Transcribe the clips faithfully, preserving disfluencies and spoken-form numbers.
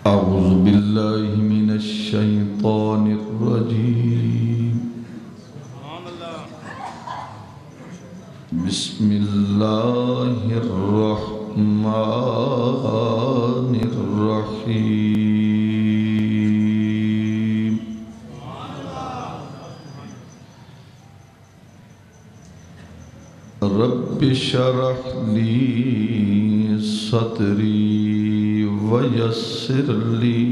أعوذ بالله من الشيطان الرجيم بسم الله الرحمن الرحيم رب اشرح لي صدري ويسر لي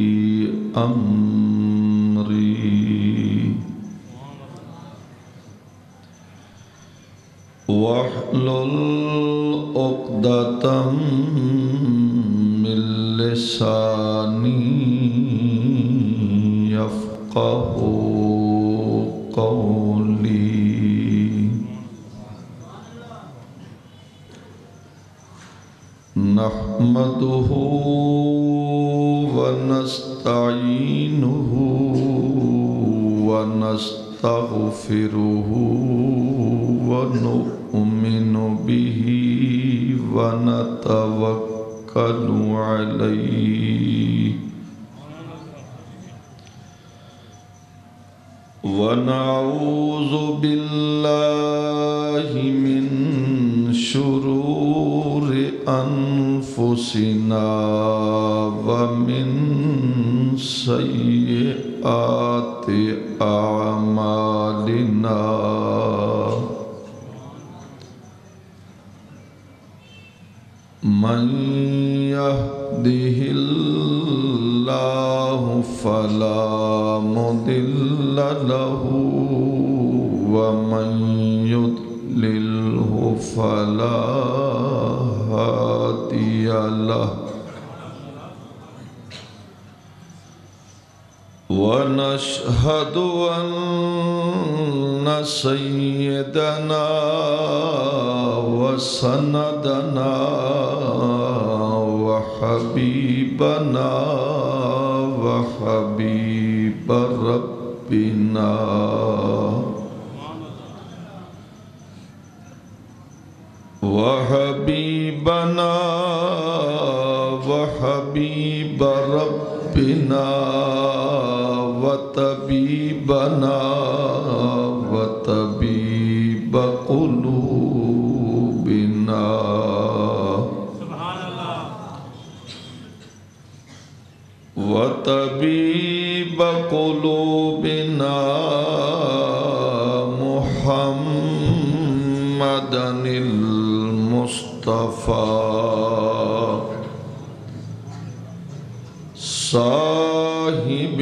أمري واحلل عقدة من لساني يفقه قولي نحمده ونستعينه ونستغفره ونؤمن به ونتوكل عليه ونعوذ بالله من شرور أنفسنا ومن سيئات أعمالنا من يهده الله فلا مضل له ومن يضلله فلا هادي له ونشهد أن سيدنا وسندنا وحبيبنا وحبيب ربنا وحبيبنا وحبيب ربنا وطبيبنا وطبيب قلوبنا سبحان الله وطبيب قلوبنا محمدا المصطفى صاحب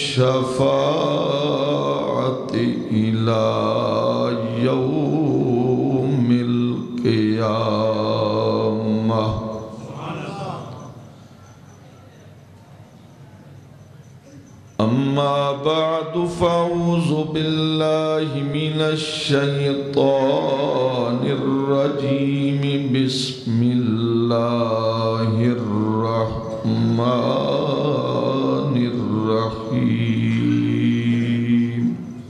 الشفاعة إلى يوم القيامة أما بعد فأعوذ بالله من الشيطان الرجيم بسم الله الرحمن الرحيم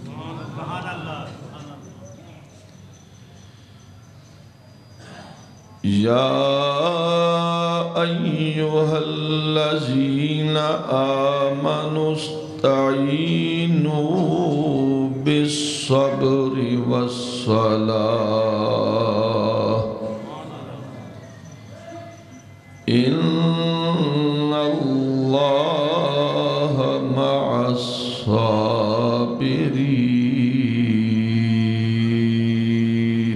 يا أيها الذين آمنوا استعينوا بالصبر والصلاة إن الله مع الصابرين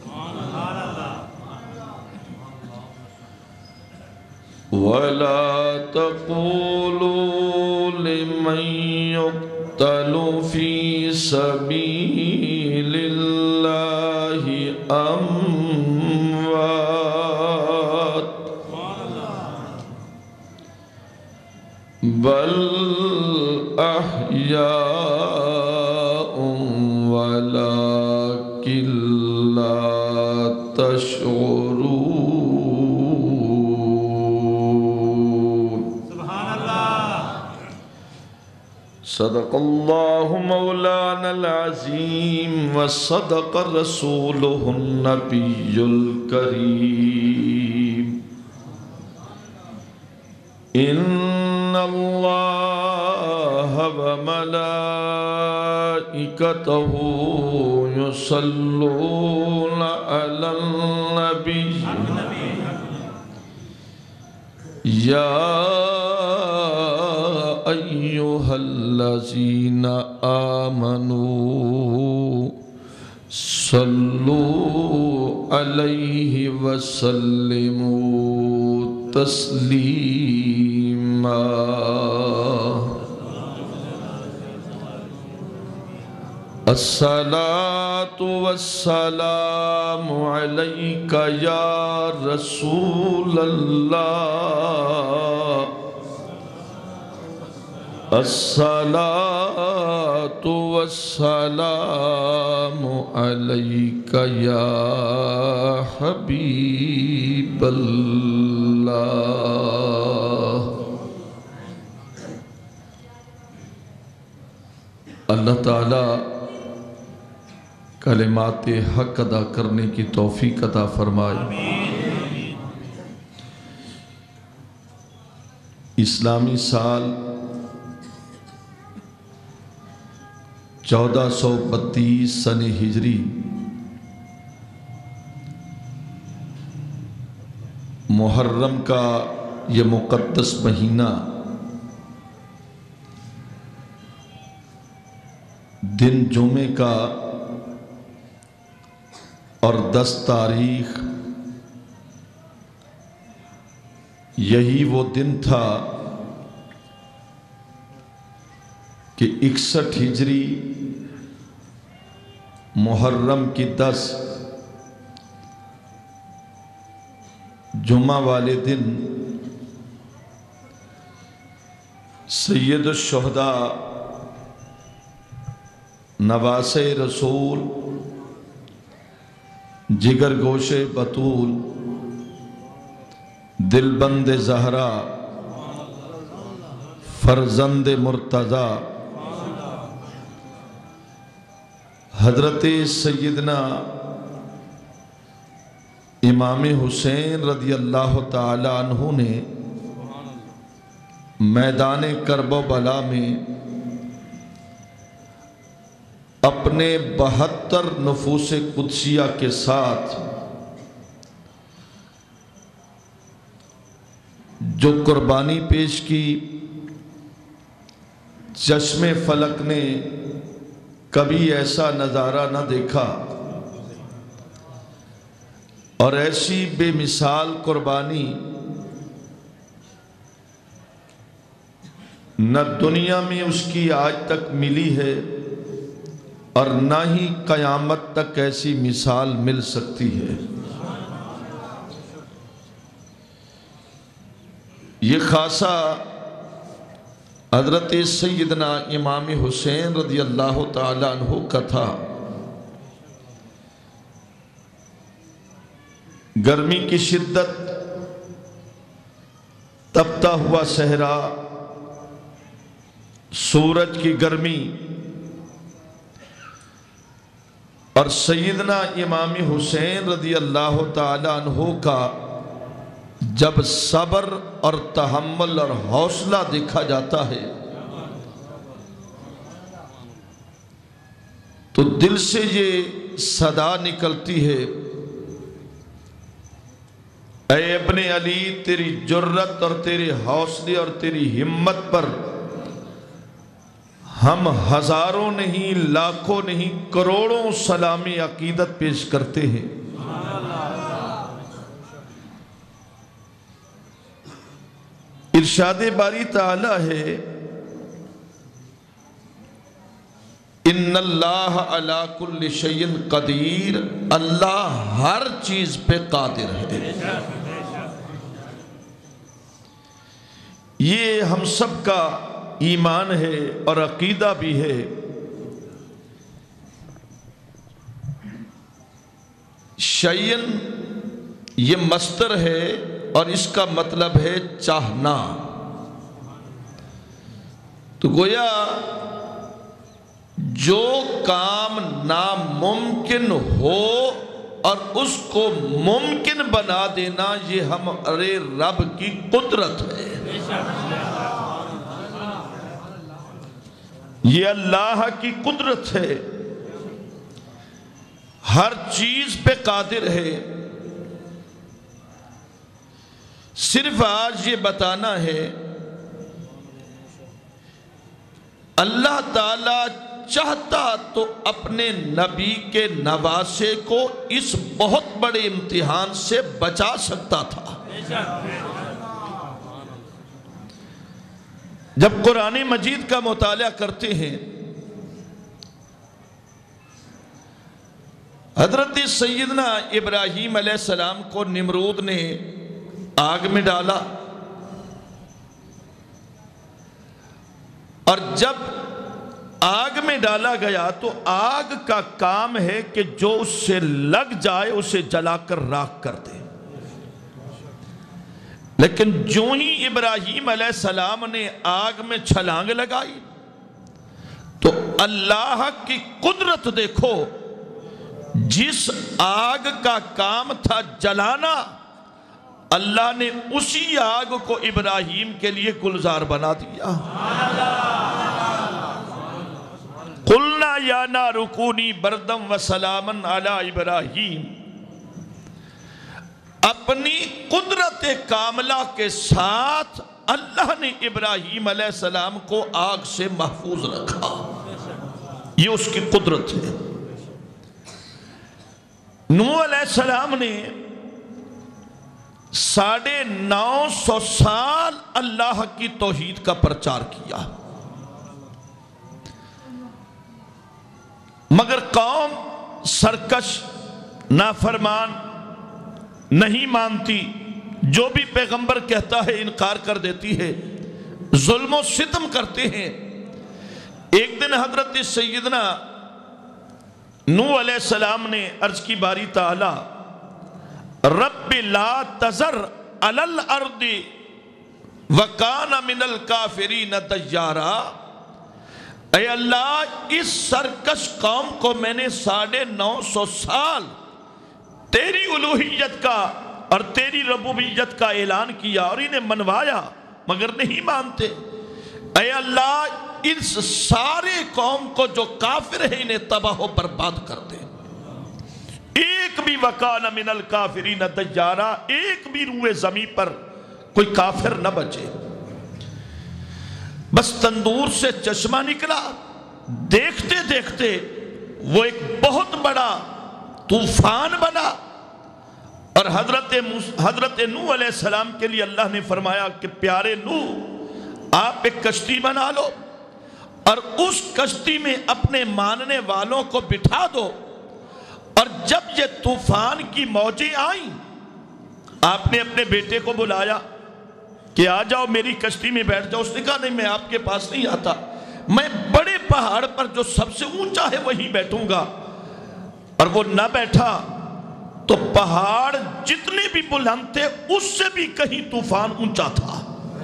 ولا تقولوا لمن يقتل في سبيل الله أموات بل أحياء ولكن لا تشعرون سبحان الله صدق الله مولانا العظيم وصدق رسوله النبي الكريم إن الله وملائكته يصلون على النبي يا أيها الذين آمنوا صلوا عليه وسلموا تسليما الصلاة والسلام عليك يا رسول الله الصلاة والسلام عليك يا حبيب الله اللہ تعالی کلمات حق ادا کرنے کی توفیق عطا فرمائے۔ اسلامی سال چودہ سو بتیس سن ہجری محرم کا یہ مقدس مہینہ دن جمعے کا اور دس تاریخ یہی وہ دن تھا کہ اکسٹھ ہجری محرم کی دس جمعہ والے دن سید الشہداء نواس رسول جگر گوش بطول دلبند زہرا فرزند مرتضی حضرت سیدنا امام حسین رضی اللہ تعالی عنہ نے میدان کرب و بلا میں اپنے بہتر نفوس قدسیہ کے ساتھ جو قربانی پیش کی، چشم فلک نے کبھی ایسا نظارہ نہ دیکھا اور ایسی بے مثال قربانی نہ دنیا میں اس کی آج تک ملی ہے اور نہ ہی قیامت تک ایسی مثال مل سکتی ہے۔ یہ خاصہ حضرت سیدنا امام حسین رضی اللہ تعالیٰ عنہ کا تھا۔ گرمی کی شدت، تپتا ہوا صحرا، سورج کی گرمی اور سیدنا امام حسین رضی اللہ تعالیٰ عنہ کا جب صبر اور تحمل اور حوصلہ دیکھا جاتا ہے تو دل سے یہ صدا نکلتی ہے، اے ابن علی تیری جرت اور تیرے حوصلے اور تیری ہمت پر ہم ہزاروں نہیں، لاکھوں نہیں، کروڑوں سلام عقیدت پیش کرتے ہیں۔ ارشاد باری تعالی ہے ان اللہ علی کل شیء قدیر، اللہ ہر چیز پہ قادر ہے۔ یہ ہم سب کا ایمان ہے اور عقیدہ بھی ہے۔ شیئن یہ مصدر ہے اور اس کا مطلب ہے چاہنا، تو گویا جو کام ناممکن ہو اور اس کو ممکن بنا دینا یہ ہمارے رب کی قدرت ہے۔ یہ اللہ کی قدرت ہے، ہر چیز پہ قادر ہے۔ صرف آج یہ بتانا ہے اللہ تعالیٰ چاہتا تو اپنے نبی کے نواسے کو اس بہت بڑے امتحان سے بچا سکتا تھا۔ جب قرآن مجید کا مطالعہ کرتے ہیں، حضرت سیدنا ابراہیم علیہ السلام کو نمرود نے آگ میں ڈالا، اور جب آگ میں ڈالا گیا تو آگ کا کام ہے کہ جو اس سے لگ جائے اسے جلا کر راکھ کر دے۔ لیکن جو ہی ابراہیم علیہ السلام نے آگ میں چھلانگ لگائی تو اللہ کی قدرت دیکھو، جس آگ کا کام تھا جلانا، اللہ نے اسی آگ کو ابراہیم کے لیے گلزار بنا دیا۔ قلنا یا نار کونی بردم و سلامن علی ابراہیم، اپنی قدرت کاملہ کے ساتھ اللہ نے ابراہیم علیہ السلام کو آگ سے محفوظ رکھا۔ یہ اس کی قدرت ہے۔ نوح علیہ السلام نے ساڑھے نو سو سال اللہ کی توحید کا پرچار کیا، مگر قوم سرکش، نافرمان، نہیں مانتی، جو بھی پیغمبر کہتا ہے انکار کر دیتی ہے، ظلم و ستم کرتے ہیں۔ ایک دن حضرت سیدنا نوح علیہ السلام نے عرض کی باری تعالی، رب لا تذر علی الارض وکان من الکافرین دیارا، اے اللہ اس سرکش قوم کو میں نے ساڑھے نو سو سال تیری الوہیت کا اور تیری ربوبیت کا اعلان کیا اور انہیں منوایا مگر نہیں مانتے۔ اے اللہ اس سارے قوم کو جو کافر ہے انہیں تباہ و برباد کر دے، ایک بھی وکان من الکافرین دیارا، ایک بھی روئے زمین پر کوئی کافر نہ بچے۔ بس تندور سے چشمہ نکلا، دیکھتے دیکھتے وہ ایک بہت بڑا طوفان بنا، اور حضرت حضرت نوح علیہ السلام کے لیے اللہ نے فرمایا کہ پیارے نوح آپ ایک کشتی بنا لو اور اس کشتی میں اپنے ماننے والوں کو بٹھا دو، اور جب یہ طوفان کی موجیں آئیں آپ نے اپنے بیٹے کو بلایا کہ آ جاؤ میری کشتی میں بیٹھ جاؤ۔ اس نے کہا نہیں میں آپ کے پاس نہیں آتا، میں بڑے پہاڑ پر جو سب سے اونچا ہے وہیں بیٹھوں گا۔ اور وہ نہ بیٹھا تو پہاڑ جتنے بھی بلند تھے اس سے بھی کہیں طوفان اونچا تھا،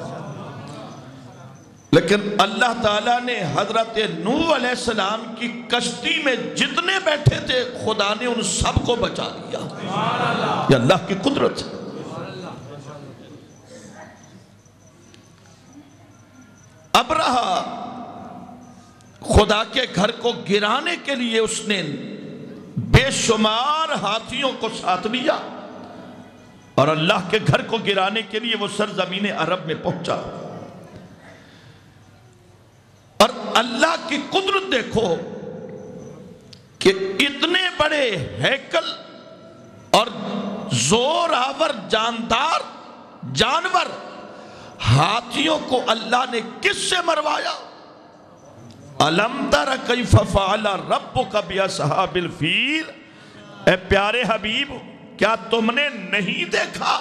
لیکن اللہ تعالیٰ نے حضرت نوح علیہ السلام کی کشتی میں جتنے بیٹھے تھے خدا نے ان سب کو بچا لیا۔ یہ اللہ کی قدرت ہے۔ ابرہہ خدا کے گھر کو گرانے کے لیے اس نے بے شمار ہاتھیوں کو ساتھ لیا، اور اللہ کے گھر کو گرانے کے لیے وہ سرزمین عرب میں پہنچا۔ اور اللہ کی قدرت دیکھو کہ اتنے بڑے ہیکل اور زور آور جاندار جانور ہاتھیوں کو اللہ نے کس سے مروایا؟ الم تر کیف فعل ربک باصحاب الفیل، اے پیارے حبیب کیا تم نے نہیں دیکھا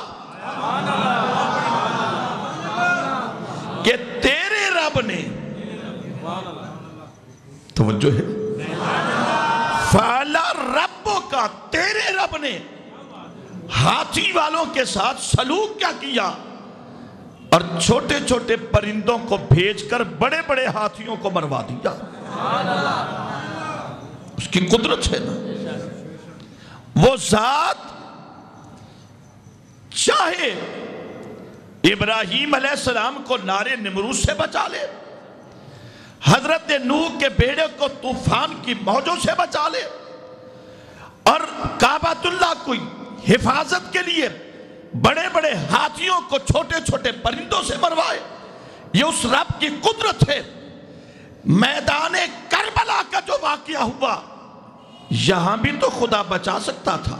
کہ تیرے رب نے، توجہ ہے، فعل ربک، تیرے رب نے ہاتھی والوں کے ساتھ سلوک کیا کیا، اور چھوٹے چھوٹے پرندوں کو بھیج کر بڑے بڑے ہاتھیوں کو مروا دیا۔ اس کی قدرت ہے نا، وہ ذات چاہے ابراہیم علیہ السلام کو نارے نمرود سے بچا لے، حضرت نوح کے بیڑے کو طوفان کی موجوں سے بچا لے، اور کعبۃ اللہ کو حفاظت کے لیے بڑے بڑے ہاتھیوں کو چھوٹے چھوٹے پرندوں سے مروائے۔ یہ اس رب کی قدرت ہے۔ میدان کربلا کا جو واقعہ ہوا، یہاں بھی تو خدا بچا سکتا تھا،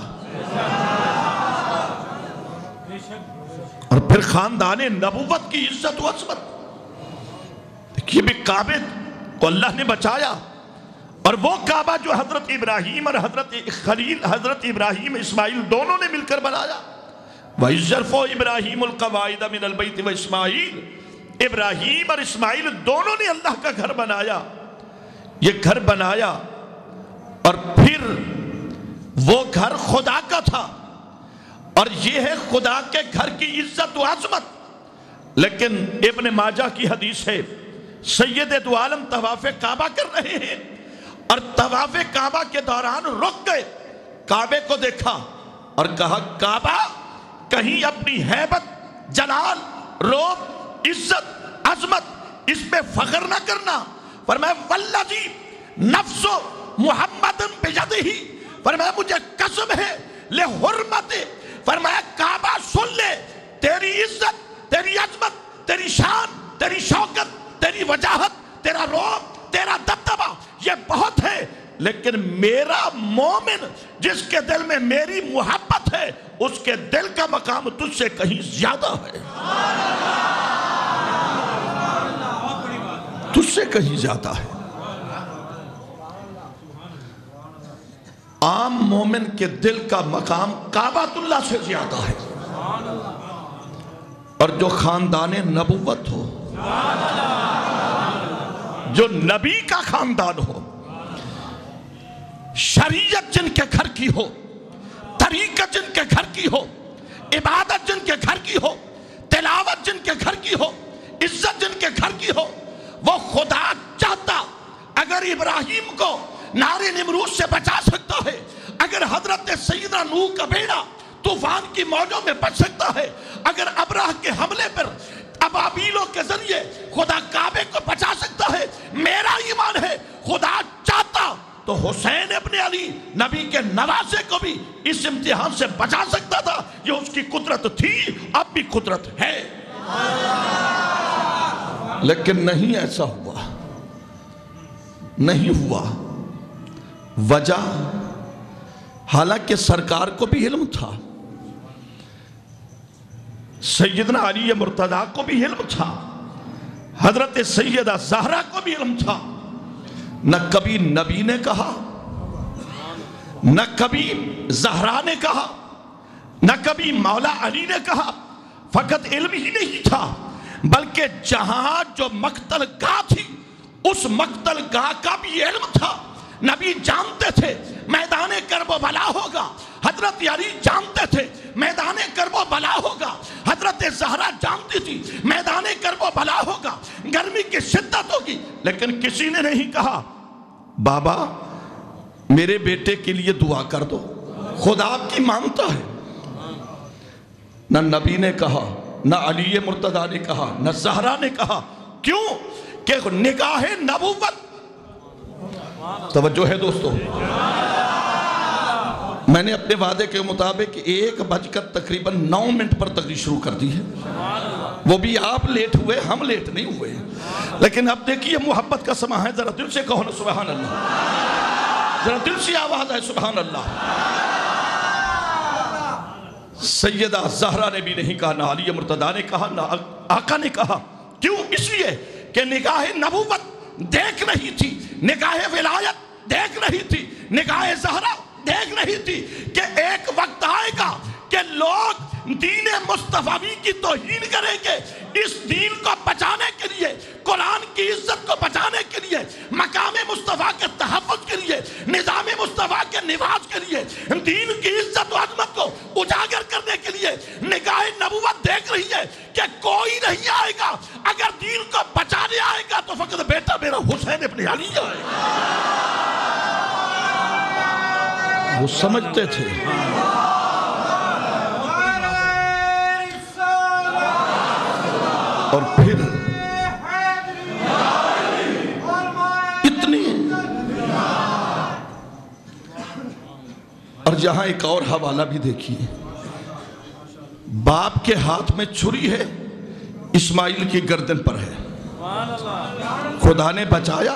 اور پھر خاندان نبوت کی عزت و عظمت، دیکھیے بھی کعبے کو اللہ نے بچایا، اور وہ کعبہ جو حضرت ابراہیم اور حضرت خلیل حضرت ابراہیم اسماعیل دونوں نے مل کر بنایا۔ وَإِذْ يَرْفَعُ إِبْرَاهِيمُ الْقَوَاعِدَ مِنَ الْبَيْتِ وَإِسْمَاعِيلُ، ابراہیم اور اسماعیل دونوں نے اللہ کا گھر بنایا۔ یہ گھر بنایا اور پھر وہ گھر خدا کا تھا، اور یہ ہے خدا کے گھر کی عزت و عظمت۔ لیکن ابن ماجہ کی حدیث ہے، سید دو عالم طواف کعبہ کر رہے ہیں، اور طواف کعبہ کے دوران رک گئے، کعبے کو دیکھا اور کہا کعبہ کہیں اپنی ہیبت، جلال، روب، عزت، عظمت اس پہ فخر نہ کرنا۔ فرمایا والذی نفس محمد بیدہ، فرمایا مجھے قسم ہے لحرمت، فرمایا کعبہ سن لے، تیری عزت، تیری عظمت، تیری شان، تیری شوکت، تیری وجاہت، تیرا روب، تیرا دبدبہ یہ بہت ہے، لیکن میرا مومن جس کے دل میں میری محبت ہے، اس کے دل کا مقام تجھ سے کہیں زیادہ ہے، تجھ سے کہیں زیادہ ہے۔ عام مومن کے دل کا مقام کعبۃ اللہ سے زیادہ ہے، اور جو خاندان نبوت ہو، جو نبی کا خاندان ہو، شریعت جن کے گھر کی ہو، طریقت جن کے گھر کی ہو، عبادت جن کے گھر کی ہو، تلاوت جن کے گھر کی ہو، عزت جن کے گھر کی ہو، وہ خدا چاہتا اگر ابراہیم کو نار نمرود سے بچا سکتا ہے، اگر حضرت سیدنا نوح کا بیڑا طوفان کی موجوں میں بچ سکتا ہے، اگر ابراہ کے حملے پر ابابیلوں کے ذریعے خدا کعبے کو بچا سکتا ہے، میرا ایمان ہے خدا چاہتا تو حسین ابن علی نبی کے نواسے کو بھی اس امتحان سے بچا سکتا تھا۔ یہ اس کی قدرت تھی، اب بھی قدرت ہے، لیکن نہیں ایسا ہوا، نہیں ہوا۔ وجہ حالانکہ سرکار کو بھی علم تھا، سیدنا علی مرتضیٰ کو بھی علم تھا، حضرت سیدہ زہرا کو بھی علم تھا، نہ کبھی نبی نے کہا، نہ کبھی زہرا نے کہا، نہ کبھی مولا علی نے کہا، فقط علم ہی نہیں تھا بلکہ جہاں جو مقتل گاہ تھی اس مقتل گاہ کا بھی علم تھا۔ نبی جانتے تھے میدان کرب و بلا ہوگا، حضرت علی جانتے تھے میدان کرب و بلا ہوگا، حضرت زہرا جانتی تھی میدان کرب و بلا ہوگا، گرمی کی شدت ہوگی، لیکن کسی نے نہیں کہا بابا میرے بیٹے کے لیے دعا کر دو، خدا آپ کی مانتا ہے۔ نہ نبی نے کہا، نہ علی مرتضیٰ نے کہا، نہ زہرا نے کہا، کیوں کہ نگاہ نبوت، توجہ ہے دوستو، میں نے اپنے وعدے کے مطابق ایک بج کر تقریباً نو منٹ پر تقریر شروع کر دی ہے، وہ بھی آپ لیٹ ہوئے، ہم لیٹ نہیں ہوئے، لیکن اب دیکھیے محبت کا سما ہے، ذرا دل سے کہو نا سبحان اللہ، ذرا دل سے آواز ہے سبحان اللہ۔ سیدہ زہرا نے بھی نہیں کہا، نہ علی مرتضیٰ نے کہا، نہ آقا نے کہا، کیوں؟ اس لیے کہ نگاہ نبوت دیکھ رہی تھی، نگاہ ولایت دیکھ رہی تھی، نگاہ زہرا دیکھ رہی تھی کہ ایک وقت آئے گا کہ لوگ دین مصطفی کی توہین کریں گے، اس دین کو بچانے کے لیے، قرآن کی عزت کو بچانے کے لیے، مقام مصطفیٰ کے تحفظ کے لیے، نظام مصطفیٰ کے نواز کے لیے، دین کی عزت و عظمت کو اجاگر کرنے کے لیے نگاہ نبوت دیکھ رہی ہے کہ کوئی نہیں آئے گا، اگر دین کو بچانے آئے گا تو فقط بیٹا میرا حسین ابن علی آئے گا۔ وہ سمجھتے تھے اور پھر اتنی، اور جہاں ایک اور حوالہ بھی دیکھیے، باپ کے ہاتھ میں چھری ہے، اسماعیل کی گردن پر ہے، خدا نے بچایا،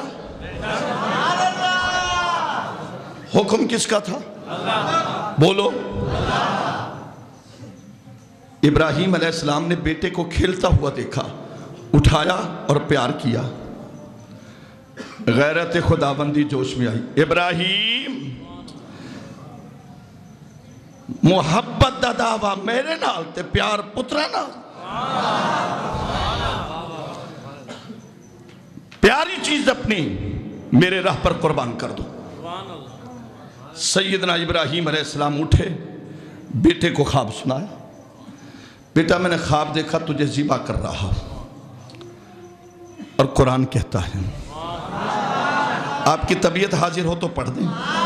حکم کس کا تھا؟ بولو۔ ابراہیم علیہ السلام نے بیٹے کو کھیلتا ہوا دیکھا، اٹھایا اور پیار کیا، غیرت خداوندی جوش میں آئی۔ ابراہیم محبت دا دعویٰ میرے نال تے پیار پترا نال، پیاری چیز اپنی میرے راہ پر قربان کر دو۔ سیدنا ابراہیم علیہ السلام اٹھے، بیٹے کو خواب سنایا، بیٹا میں نے خواب دیکھا تجھے ذبح کر رہا، اور قرآن کہتا ہے، آپ کی طبیعت حاضر ہو تو پڑھ دیں،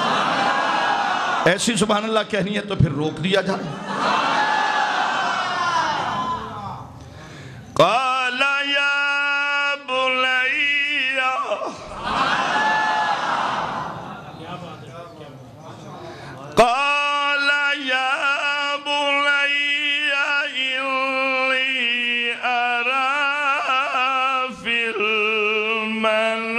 ایسی سبحان اللہ کہنی ہے تو پھر روک دیا جائے۔ قال یا بنیا قال یا بنیا انی ارى فی المنام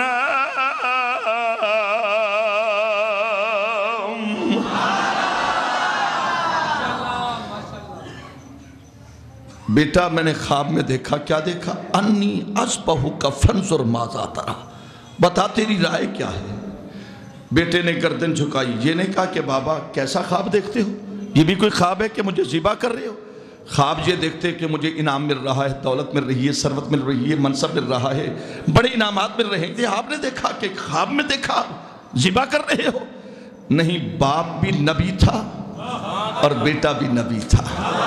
بیٹا میں نے خواب میں دیکھا، کیا دیکھا؟ انی اذبحک فانظر ماذا تری، بتا تیری رائے کیا ہے؟ بیٹے نے گردن جھکائی، یہ نہیں کہا کہ بابا کیسا خواب دیکھتے ہو، یہ بھی کوئی خواب ہے کہ مجھے ذبح کر رہے ہو؟ خواب یہ دیکھتے کہ مجھے انعام مل رہا ہے، دولت مل رہی ہے، ثروت مل رہی ہے، منصب مل رہا ہے، بڑے انعامات مل رہے ہیں، آپ نے دیکھا کہ خواب میں دیکھا ذبح کر رہے ہو؟ نہیں، باپ بھی نبی تھا اور بیٹا بھی نبی تھا۔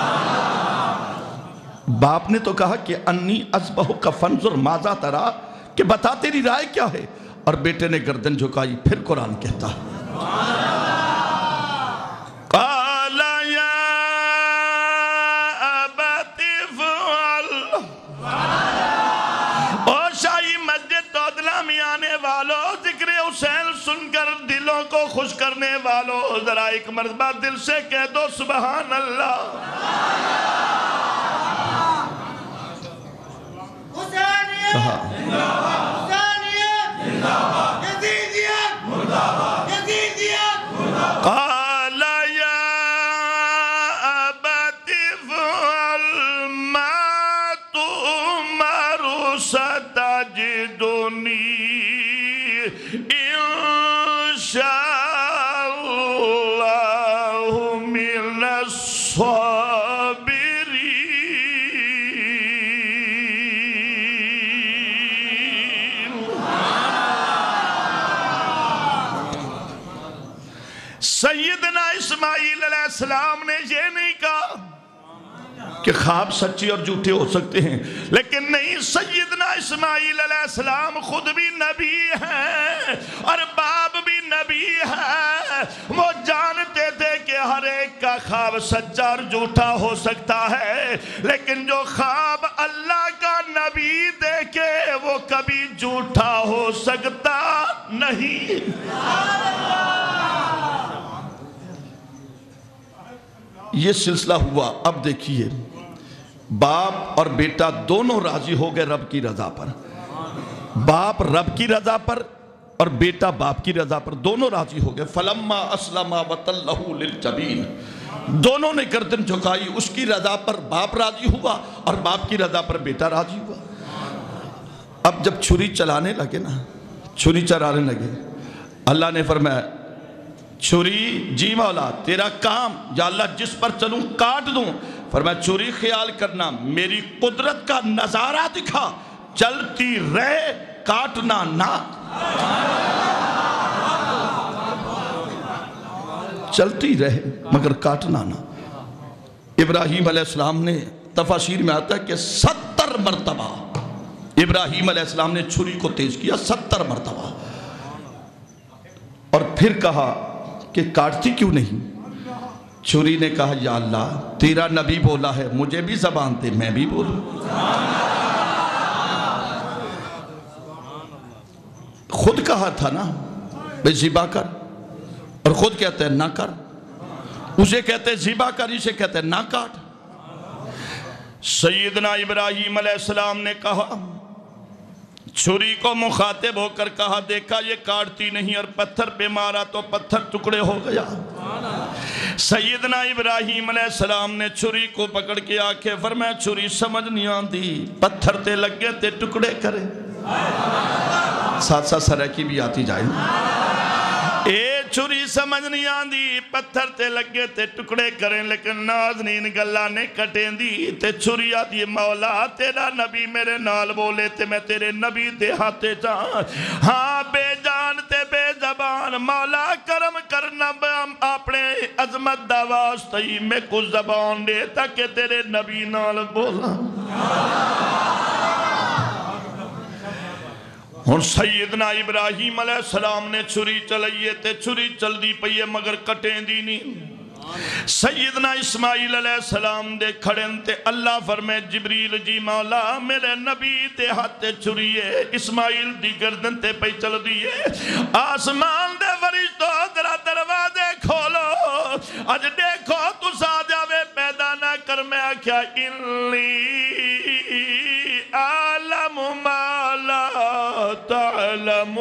باپ نے تو کہا کہ انی اذبحک فانظر ماذا تری، کہ بتا تیری رائے کیا ہے، اور بیٹے نے گردن جھکائی۔ پھر قرآن کہتا قال یا ابت افعل، اور شاہی مسجد دودلا میں آنے والوں، ذکر حسین سن کر دلوں کو خوش کرنے والوں، ذرا ایک مرتبہ دل سے کہہ دو سبحان اللہ۔ کہا قال یا ابت افعل ما تؤمر ستجدنی ان شاء اللہ من الصابرین۔ سیدنا اسماعیل علیہ السلام نے یہ نہیں کہا کہ خواب سچے اور جھوٹے ہو سکتے ہیں، لیکن نہیں، سیدنا اسماعیل علیہ السلام خود بھی نبی ہیں اور باپ بھی نبی ہے، وہ جانتے تھے کہ ہر ایک کا خواب سچا اور جھوٹا ہو سکتا ہے، لیکن جو خواب اللہ کا نبی دیکھے وہ کبھی جھوٹا ہو سکتا نہیں۔ یہ سلسلہ ہوا۔ اب دیکھیے، باپ اور بیٹا دونوں راضی ہو گئے رب کی رضا پر، باپ رب کی رضا پر اور بیٹا باپ کی رضا پر، دونوں راضی ہو گئے۔ فلما اسلم وتلہ للجبین، دونوں نے گردن جھکائی، اس کی رضا پر باپ راضی ہوا اور باپ کی رضا پر بیٹا راضی ہوا۔ اب جب چھری چلانے لگے نا، چھری چلانے لگے، اللہ نے فرمایا چھری جی مولا تیرا کام، یا اللہ جس پر چلوں کاٹ دوں۔ فرمایا چھری خیال کرنا، میری قدرت کا نظارہ دکھا، چلتی رہے کاٹنا نہ، چلتی رہے مگر کاٹنا نہ۔ ابراہیم علیہ السلام نے، تفاسیر میں آتا ہے کہ ستر مرتبہ ابراہیم علیہ السلام نے چھری کو تیز کیا، ستر مرتبہ، اور پھر کہا کہ کاٹتی کیوں نہیں؟ چھری نے کہا یا اللہ تیرا نبی بولا ہے، مجھے بھی زبان دے میں بھی بولوں۔ کہا تھا نا بھئی ذبح کر، اور خود کہتے ہیں نہ کر، اسے کہتے ہیں ذبح کر، اسے کہتے ہیں نہ کاٹ۔ سیدنا ابراہیم علیہ السلام نے کہا، چھری کو مخاطب ہو کر کہا، دیکھا یہ کاٹتی نہیں، اور پتھر پہ مارا تو پتھر ٹکڑے ہو گیا۔ سیدنا ابراہیم علیہ السلام نے چھری کو پکڑ کے آکھے فرمایا چھری سمجھ نہیں آندی، پتھر تے لگے تے ٹکڑے کرے۔ ساتھ ساتھ سرائکی بھی آتی جائے، اے چھری سمجھ نہیں آندی، پتھر تے لگے تے ٹکڑے کریں، لیکن نازنین گلہ نے کٹیں دی تے چھری آتی مولا تیرا نبی میرے نال بولے تے میں تیرے نبی دے ہاتھے جان، ہاں بے جان تے بے زبان، مولا کرم کرنا اپنے عظمت دا واسطی میں کو زبان دے تاکہ تیرے نبی نال بولا۔ اور سیدنا ابراہیم علیہ السلام نے چھری چلائیے تے چھری چل دی پئیے مگر کٹیں دی نہیں۔ سیدنا اسماعیل علیہ السلام دے کھڑیں تے اللہ فرمے جبریل جی مولا میرے نبی دے ہاتھے چھریے، اسماعیل دی گردن تے پئی چل دیئے، آسمان دے فرشتوں ذرا دروازے کھولو، اج دیکھو تو سا جاوے پیدا نہ کر، میں آکھیا انی عالم ما لا تعلمون۔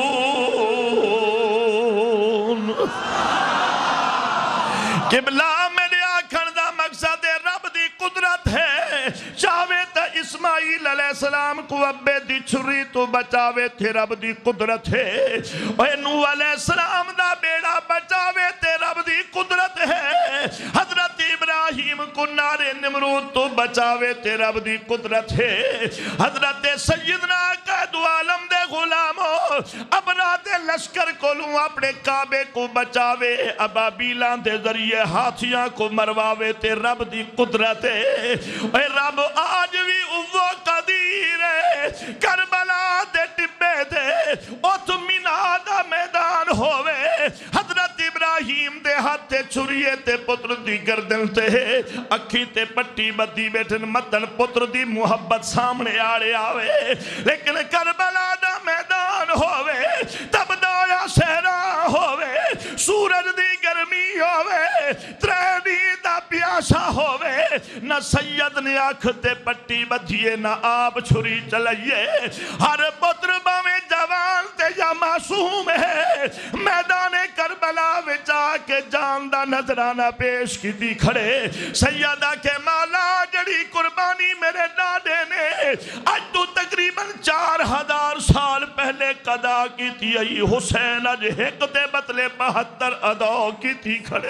قبلہ میرے آکھن دا مقصد رب دی قدرت ہے، چاہوے تا اسماعیل علیہ السلام کو ابے دی چھری تو بچاوے تھے رب دی قدرت ہے، اے نوح علیہ السلام دا بیڑا بچاوے تھے رب دی قدرت ہے، حضرت ابراہیم کو نار نمرود تو بچاوے تے رب دی قدرت ہے، حضرت سیدنا قائد عالم دے غلاموں ابراد لشکر کو لوں اپنے کعبے کو بچاوے، ابابیلان دے ذریعے ہاتھیاں کو مرواوے تے رب دی قدرت ہے، اے رب آج بھی وہ قدیر ہے، کربلا دے ٹبے دے اتھ مینا دا میدان ہوئے، حضرت ابراہیم دے ہاتھے چھریے تے پتر دی گردن تے اکھی تے پٹی بدی بیٹھن متن پتر دی محبت سامنے آڑے آوے، لیکن کربلا دا میدان ہوئے، تب دایا سہرا ہوئے، سورج دی گرمی ہوئے، تریڈی دا پیاسا ہوئے، نہ سید نے آنکھ تے پٹی بدھیے نہ آپ چھری چلائیے، ہر پتر باویں جوان تے یا معصوم ہے، میدان کربلا وچا کے جان دا نظرانہ پیش کی دی کھڑے، سیدہ کے مولا جڑی قربانی میرے ڈاڈے نے آج تو تقریباً چار ہزار سال پہلے قضا کی تھی، ای حسین اج ایک دے بطلے بہتر ادا کی تھی کھڑے۔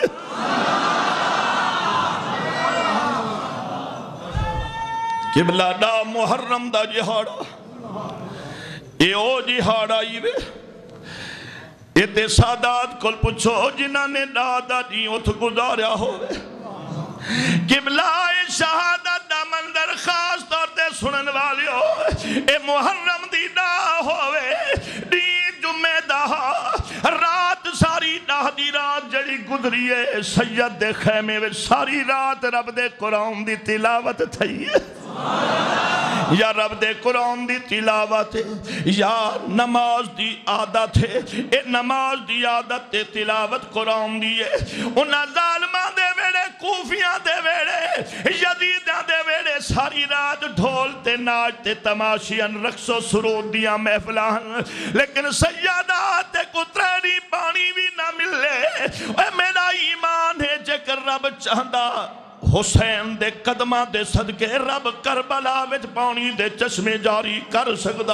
قبلہ دا محرم دا جہاڑا اے او جہاڑا ایوے اتے سادات کل پچھو جنہ نے دادا جی اتھ گزاریا ہوئے، قبلہ شہادت دا منظر خاص طور تے سنن والی ہوئے، اے محرم دی دا ہوئے، دی جمعہ دا رات ساری دا دی رات جڑی گزریے سید دے خیمے میں ساری رات رب دے قرآن دی تلاوت تھئیے، یا رب دے قرآن دی تلاوت یا نماز دی عادت ہے، اے نماز دی عادت تے تلاوت قرآن دی ہے، انہاں ظالمان دے ویڑے کوفیاں دے ویڑے یزیداں دے ویڑے ساری رات ڈھول تے ناچ تے تماشیاں رقص و سرود دیاں محفلان، لیکن سیادات کو تریڑی پانی بھی نہ ملے، اے میرا ایمان ہے جکر رب چاہندہ حسین دے قدمہ دے صدقے رب کربلا وچ پانی دے چشمے جاری کر سکدا،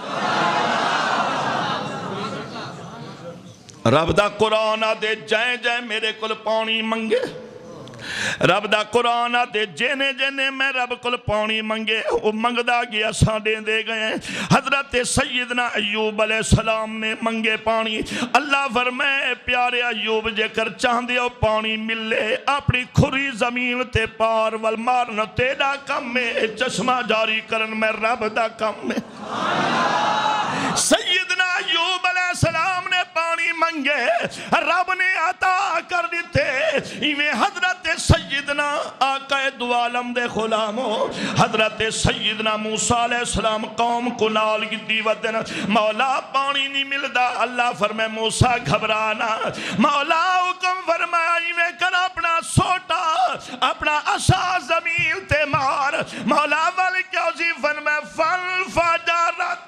رب دا قرآن دے جائیں جائیں میرے کل پانی منگے، رب دا قرآن دے جینے جینے میں رب کل پانی منگے، وہ منگدہ گیا ساڑھیں دے گئے، حضرت سیدنا ایوب علیہ السلام نے منگے پانی، اللہ فرمائے پیارے ایوب جے کر چاہندے ہو پانی ملے، اپنی کھری زمین تے پار والمارن تیڑا کم میں چشمہ جاری کرن میں رب دا کم میں۔ سیدنا ایوب علیہ السلام نے پانی منگے رب نے عطا کر دیتے ایویں حضرت سیدنا آقا دو عالم دے غلامو حضرت سیدنا موسیٰ علیہ السلام قوم کو نال گدی ودن مولا پانی نہیں ملدا اللہ فرمائے موسیٰ گھبرانا مولا حکم فرمایا ایویں کر اپنا سوٹا اپنا عصا زمین تے مار مولا والی کیا اسی فرمائے فل فجرت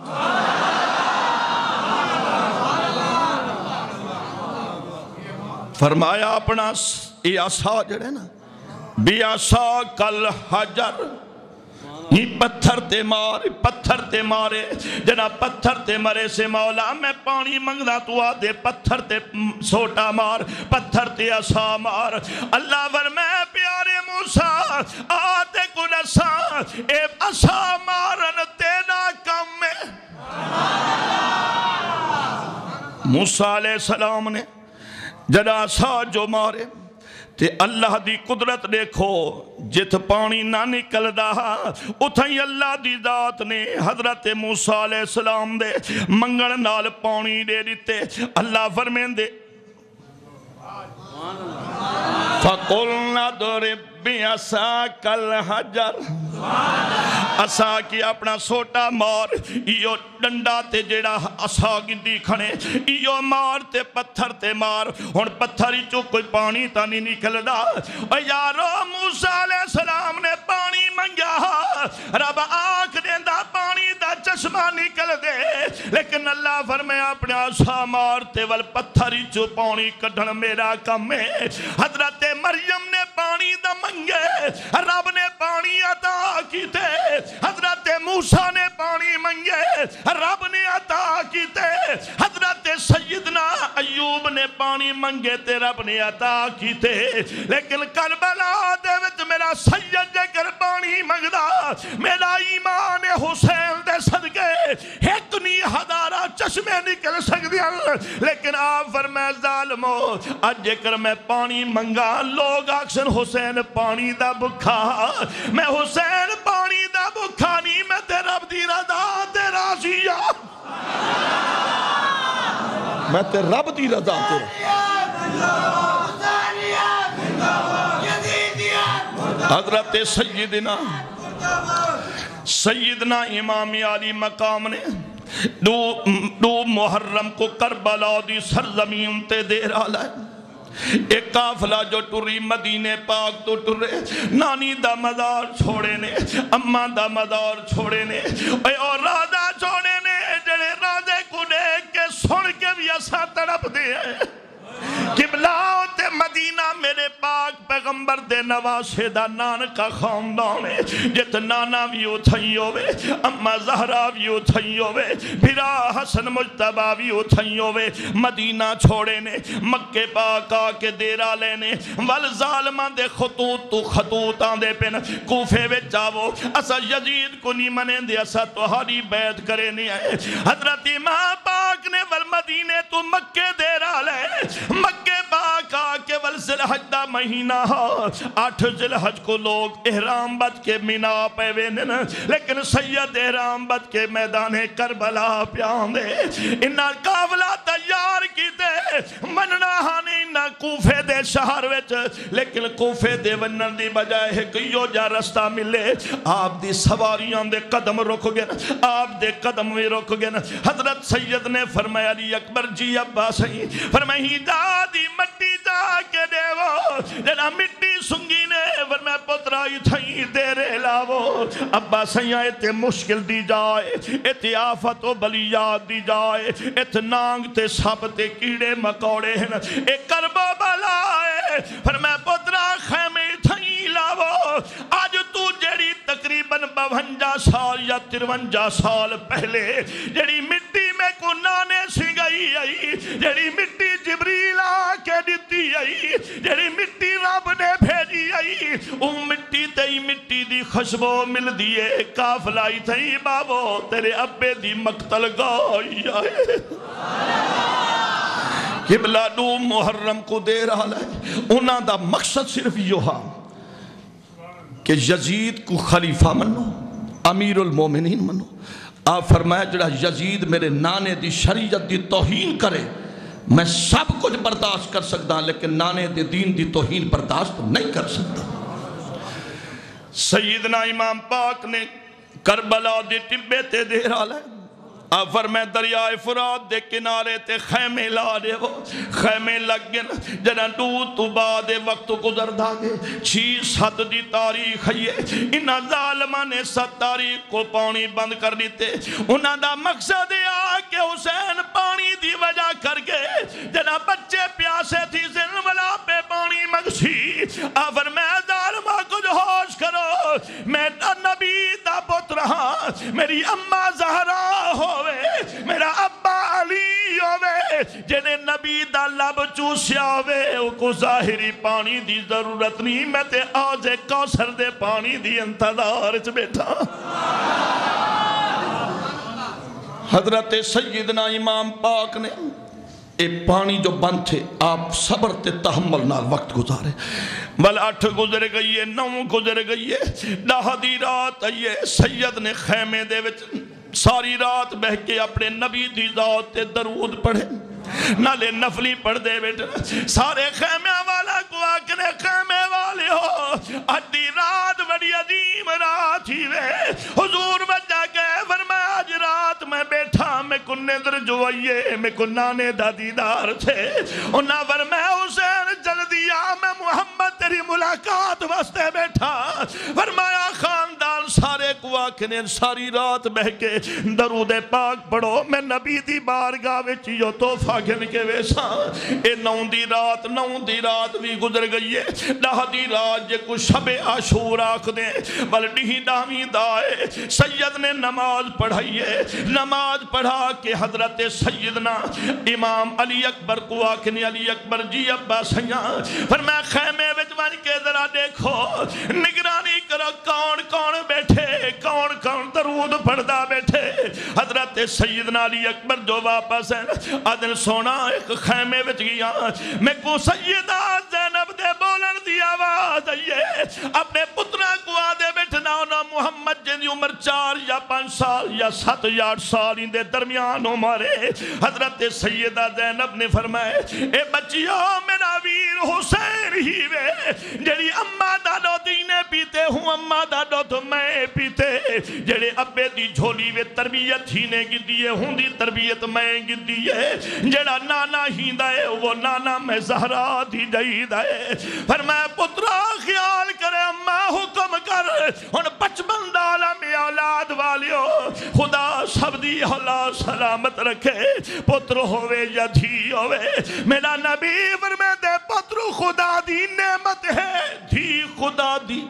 فرمایا اپنا یہ عصا جڑے نا بی عصا کل حجر یہ پتھر تے مارے پتھر تے مارے جنا پتھر تے مرے سے مولا میں پانی منگنا تو آدھے پتھر تے سوٹا مار پتھر تے عصا مار اللہ فرمائے پیارے موسیٰ آدھے کن عصا اے عصا مارن تینا کم میں موسیٰ علیہ السلام نے جنا عصا جو مارے تے اللہ دی قدرت دیکھو جت پانی نہ نکل دا اتھائی اللہ دی ذات نے حضرت موسیٰ علیہ السلام دے منگن نال پانی دے دیتے اللہ فرمین دے فَقُلْنَا دُرِبْ بِعَصَاكَ الْحَجَرَ عصا کی اپنا سوٹا مار ایو ڈنڈا تے جیڑا عصا گندی کھنے ایو مار تے پتھر تے مار ہن پتھر ہی چو کوئی پانی تا نہیں نکل دا اے یارو موسیٰ علیہ السلام نے پانی منگیا رب آنکھ دیندہ پانی دا چشمہ نکل دے لیکن اللہ فرمایا اپنے عصا مار تے ول پتھر ہی چو پانی کڈھن میرا کم ہے حضرت مریم نے پانی دا منگے رب نے پانی عطا کیتے حضرت موسیٰ نے پانی منگے رب نے عطا کیتے حضرت سیدنا ایوب نے پانی منگے تے رب نے عطا کیتے لیکن کربلا دے وچ میرا سید جے کر پانی منگدا میرا ایمان حسین دے صدقے ایک نہیں ہزارہ چشمے نکل سکدے لیکن آپ فرمائے ظالمو اج جے کر میں پانی منگا لوگ اکثر حسین پانی دا بکھا میں حسین پانی دا بکھا نہیں میں تے رب دی رضا تے راضیہ میں تے رب دی رضا تے حضرت سیدنا سیدنا امام علی مقام نے دو, دو محرم کو کربلا دی سرزمین تے دیر آلہ ہے ایک قافلہ جو ٹری مدینے پاک تو ٹرے نانی دا مدار چھوڑے نے اماں دا مدار چھوڑے نے اور راجہ چھوڑے نے جڑے راجے کو دیکھ کے سن کے بھی ایسا تڑپ دے قبلہ تے مدینہ میرے پاک پیغمبر دے نواسے دا نان کا خاندان ہے جت نانا بھی اتھائی ہوئے اما زہرہ بھی اتھائی ہوئے بھرا حسن مجتبہ بھی اتھائی ہوئے مدینہ چھوڑے نے مکہ پاک آکے دیرہ لینے والظالمان دے خطوط تو خطوطان دے پن کوفے وے جاوو اسا یزید کو نہیں منے دے اسا توہاری بیعت کرے نہیں آئے حضرت امام پاک نے والمدینے تو مکہ دیرہ لے مکہ پاک آکے ول ذوالحج دا مہینہ آٹھ ذوالحج کو لوگ احرام بد کے مینا پہ وینن لیکن سید احرام بد کے میدان کربلا پیان دے انہا قافلہ تیار کی دے مننا ہانی انہا کوفے دے شہر وچ لیکن کوفے دے ونن دی بجائے ہے کئیو جا رستہ ملے آپ دی سواریاں دے قدم رک گئے آپ دے قدم بھی رک گئے حضرت سید نے فرمایا علی اکبر جی ابا سہی فرمائی دی مٹی جا کے دے وہ جنا مٹی سنگی نے فرمایا پترائی تھائی دیرے لاو ابا سیاں اتے مشکل دی جائے اتے آفت و بلیات دی جائے اتے نانگ تے سب تے کیڑے مکوڑے ہیں اے کربو بلائے فرمایا پترا خیمے تھائی لاو آج تو جڑی تقریباً بونجا سال یا ترونجا سال پہلے جڑی مٹی میں کو نانے سی گئی آئی جڑی مٹی جبریل آکے دیتی آئی جڑی مٹی رب نے بھیجی آئی او مٹی تی مٹی دی خشبو مل دیئے کافلائی تھی بابو تیرے ابے دی مقتل گائی آئے قبلہ دو محرم کو دیر آلہ ہے انہاں دا مقصد صرف یہ ہاں کہ یزید کو خلیفہ منو امیر المومنین منو آپ فرمایا جڑا یزید میرے نانے دی شریعت دی توہین کرے میں سب کچھ برداشت کر سکتا لیکن نانے دے دین دی توہین برداشت نہیں کر سکتا۔ سیدنا امام پاک نے کربلا دی ٹبے تے دیر آلے آپ فرمائے دریائے فرات دے کنارے تے خیمے لا دے وہ خیمے لگ گئے جنہ دو تو بعد وقت گزر دا گے چھی ست دی تاریخ ہے انہا ظالمہ نے ست تاریخ کو پانی بند کر دیتے انہا دا مقصد آ کہ حسین پانی دی وجہ کر گئے جنہ بچے پیاسے تھی زنولا پہ پانی مگسی آپ فرمائے ظالمہ کچھ ہوش کرو میں نبی دا پتر ہاں میری اممہ زہرا ہو میرا ابا علی ہوئے جنہیں نبی دا لب چوسیا ہوئے او کو ظاہری پانی دی ضرورت نہیں میں تے آج کوثر دے پانی دی انتظار چ بیٹھا۔ حضرت سیدنا امام پاک نے اے پانی جو بند تھے آپ صبر تے تحمل نال وقت گزارے بل اٹھ گزر گئی ہے نو گزر گئی ہے دہ دی رات آئیے سید نے خیمے دے وچ ساری رات بہ کے اپنے نبی دی ذات تے درود پڑھے نالے نفلی پڑھ دے بیٹا سارے خیمے والا کو آکنے خیمے والے ہو ادھی رات بڑی عظیم رات ہی وے حضور بجا گئے فرمایا آج رات میں بیٹھا میں کو نظر جو آئیے میں کو نانے دا دیدار تھے انہا فرمایا حسین جلدی آ میں محمد تیری ملاقات واسطے بیٹھا فرمایا خاندان سارے کو آکنے ساری رات بہ کے درود پاک پڑھو میں نبی دی بارگاہ وچ یو توفہ گھن کے ویسا اے نو دی رات نو دی رات بھی گزر گئی ہے دہ دی رات جے کو شب عاشور آکھ دیں بلڈی دامی دائے سید نے نماز پڑھائی ہے نماز پڑھا کہ حضرت سیدنا امام علی اکبر کو آکھنے علی اکبر جی ابا سیاں فرمایا خیمے وچ بن کے ذرا دیکھو نگرانی کرو کون کون بیٹھے کون کون درود پڑھدا بیٹھے حضرت سیدنا علی اکبر جو واپس ہیں آدن سونا ایک خیمے وچ گیا میں کو سیدہ زینب دے بولن دی آواز آئیے اپنے پترہ کو آدھے بیٹھنا ہونا محمد جن دی عمر چار یا پانچ سال یا سات یا آٹھ سال ان دے درمیان ہمارے حضرت سیدہ زینب نے فرمائے اے بچیو میرا ویر حسین ہی وے جڑی اممہ دادو دینے پیتے ہوں اممہ دادو تو میں پیتے جڑے ابے دی جھولی وے تربیت ہی نے گی دیئے ہوں دی تربیت میں گی دیئے جڑا نانا ہی دائے وہ نانا میں زہرا دی جائی دائے فرمائے پترہ خیال کرے اممہ حکم کر ان پچپن دالا میں اولاد والیو خدا سب دی اولاد سلامت رکھے پتر ہوئے یا دھی ہوئے میرا نبی فرمائے دے پتر خدا دی نعمت ہے دھی خدا دی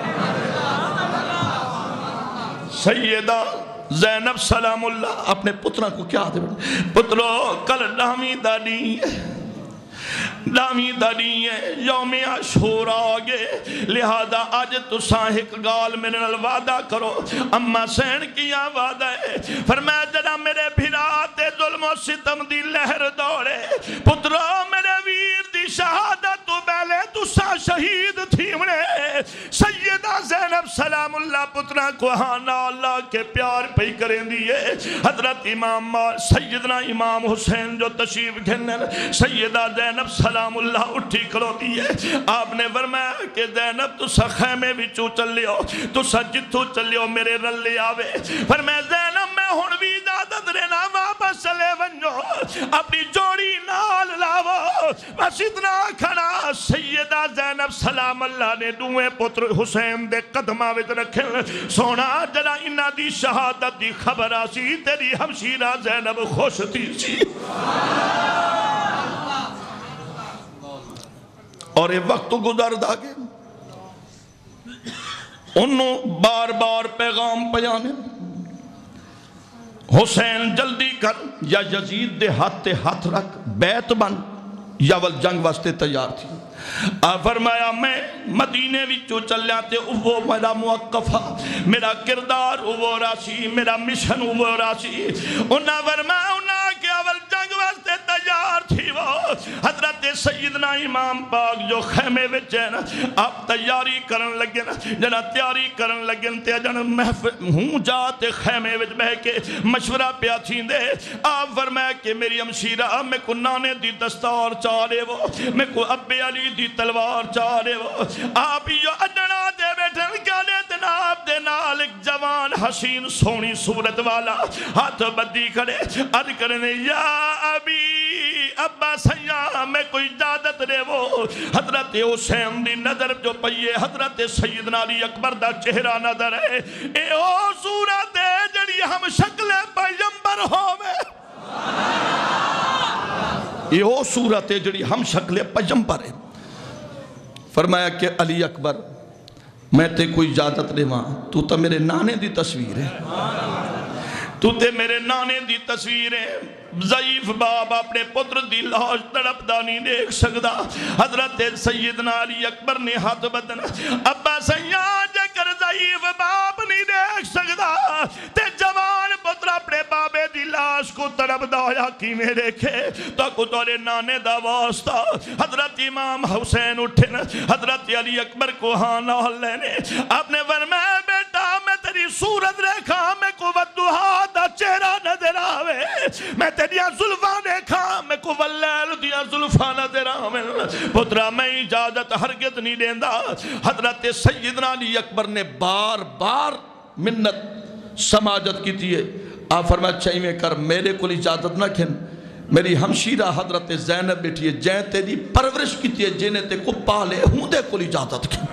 سیدہ زینب سلام اللہ اپنے پترہ کو کیا دے پترو کل ڈامی دانی ڈامی دانی ہے یوم عاشور آگے لہذا آج تو ساہک گال میرے نال وعدہ کرو اممہ سین کیا وعدہ ہے فرمایا جڑا میرے بھراتے ظلم و ستم دی لہر دوڑے پترو میرے ویر دی شہادت تو بیلے تو سا شہید تھی منے سیدہ زینب سلام اللہ پترہ کو ہانا اللہ کے پیار پہ کریں دیئے حضرت امام سیدنا امام حسین جو تشریف گھنن سیدہ زینب سلام اللہ اٹھی کھلو دیئے آپ نے فرمایا کہ زینب تو سا خیمے بھی چو چل لیو تو سا جتو چل لیو میرے رل لے آوے فرمایا زینب میں ہون بھی اجازت رہنا واپس چلے ونجو اپنی جوڑی نال لاو بس اتنا کھڑا سیدہ زینب سلام اللہ نے دوئے پتر حسین دے قدمہ وچ رکھیں سونا جڑا انہ دی شہادت دی خبر آسی تیری ہمشیرہ زینب خوش تھی سی اور یہ وقت گزر دا گے انہوں بار بار پیغام پیانے حسین جلدی کر یا یزید دے ہاتھ تے ہاتھ رکھ بیت بن یا ول جنگ واسطے تیار تھی آپ فرمایا میں مدینے وچوں چل جاتے وہ میرا موقفہ میرا کردار وہ راسی میرا مشن وہ راسی انہاں فرمایا انہاں کہ اول جنگ واسطے تیار تھی وہ حضرت سیدنا امام پاک جو خیمے وچ ہے نا آپ تیاری کرن لگے نا جنا تیاری کرن لگے تے جنا محفل ہوں جا تے خیمے وچ بہ کے مشورہ پیا تھیندے آپ فرمایا کہ میری ہمشیرہ میں کو نانے دی دستار چارے وہ میں کو ابے علی دی تلوار چارے وہ آپ یو اڈنا دے بیٹھن گالے جناب دے نال ایک جوان حسین سونی صورت والا ہاتھ بدی کھڑے عرض کرنے یا ابی ابا سیاں میں کوئی اجازت دے وہ حضرت حسین دی نظر جو پئیے حضرت سیدنا علی اکبر دا چہرہ نظر ہے اے او صورت ہے جڑی ہم شکل پیغمبر ہووے یہ او صورت ہے جڑی ہم شکل پیغمبر ہے فرمایا کہ علی اکبر میں تے کوئی اجازت دے ماں تو تا میرے نانے دی تصویر ہے تو تے میرے نانے دی تصویر ہے ضعیف باپ اپنے پتر دی لاش تڑپ دانی دیکھ سکدا حضرت سیدنا علی اکبر نے ہاتھ بدن ابا سیاں جے کر ضعیف باپ نہیں دیکھ سکدا تے جوان پتر اپنے بابے دی لاش کو تڑپ دایا کی میں دیکھے تو کو تورے نانے دا واسطہ حضرت امام حسین اٹھن حضرت علی اکبر کو ہاں نال لینے آپ نے فرمایا بیٹا میں تیری صورت ریکھا میں کو ودوہا دا چہرہ نظر آوے میں تیریا ظلفہ دیکھا میں کو واللیل دیا ظلفہ نظر آوے پترہ میں اجازت ہرگز نہیں دیندہ حضرت سیدنا علی اکبر نے بار بار منت سماجت کی تھی آپ فرمایا چاہیے میں کر میرے کو اجازت نہ کھن میری ہمشیرہ حضرت زینب بیٹھی ہے جین تیری پرورش کی تھی جینے تے کو پالے ہوں دے کو اجازت کھن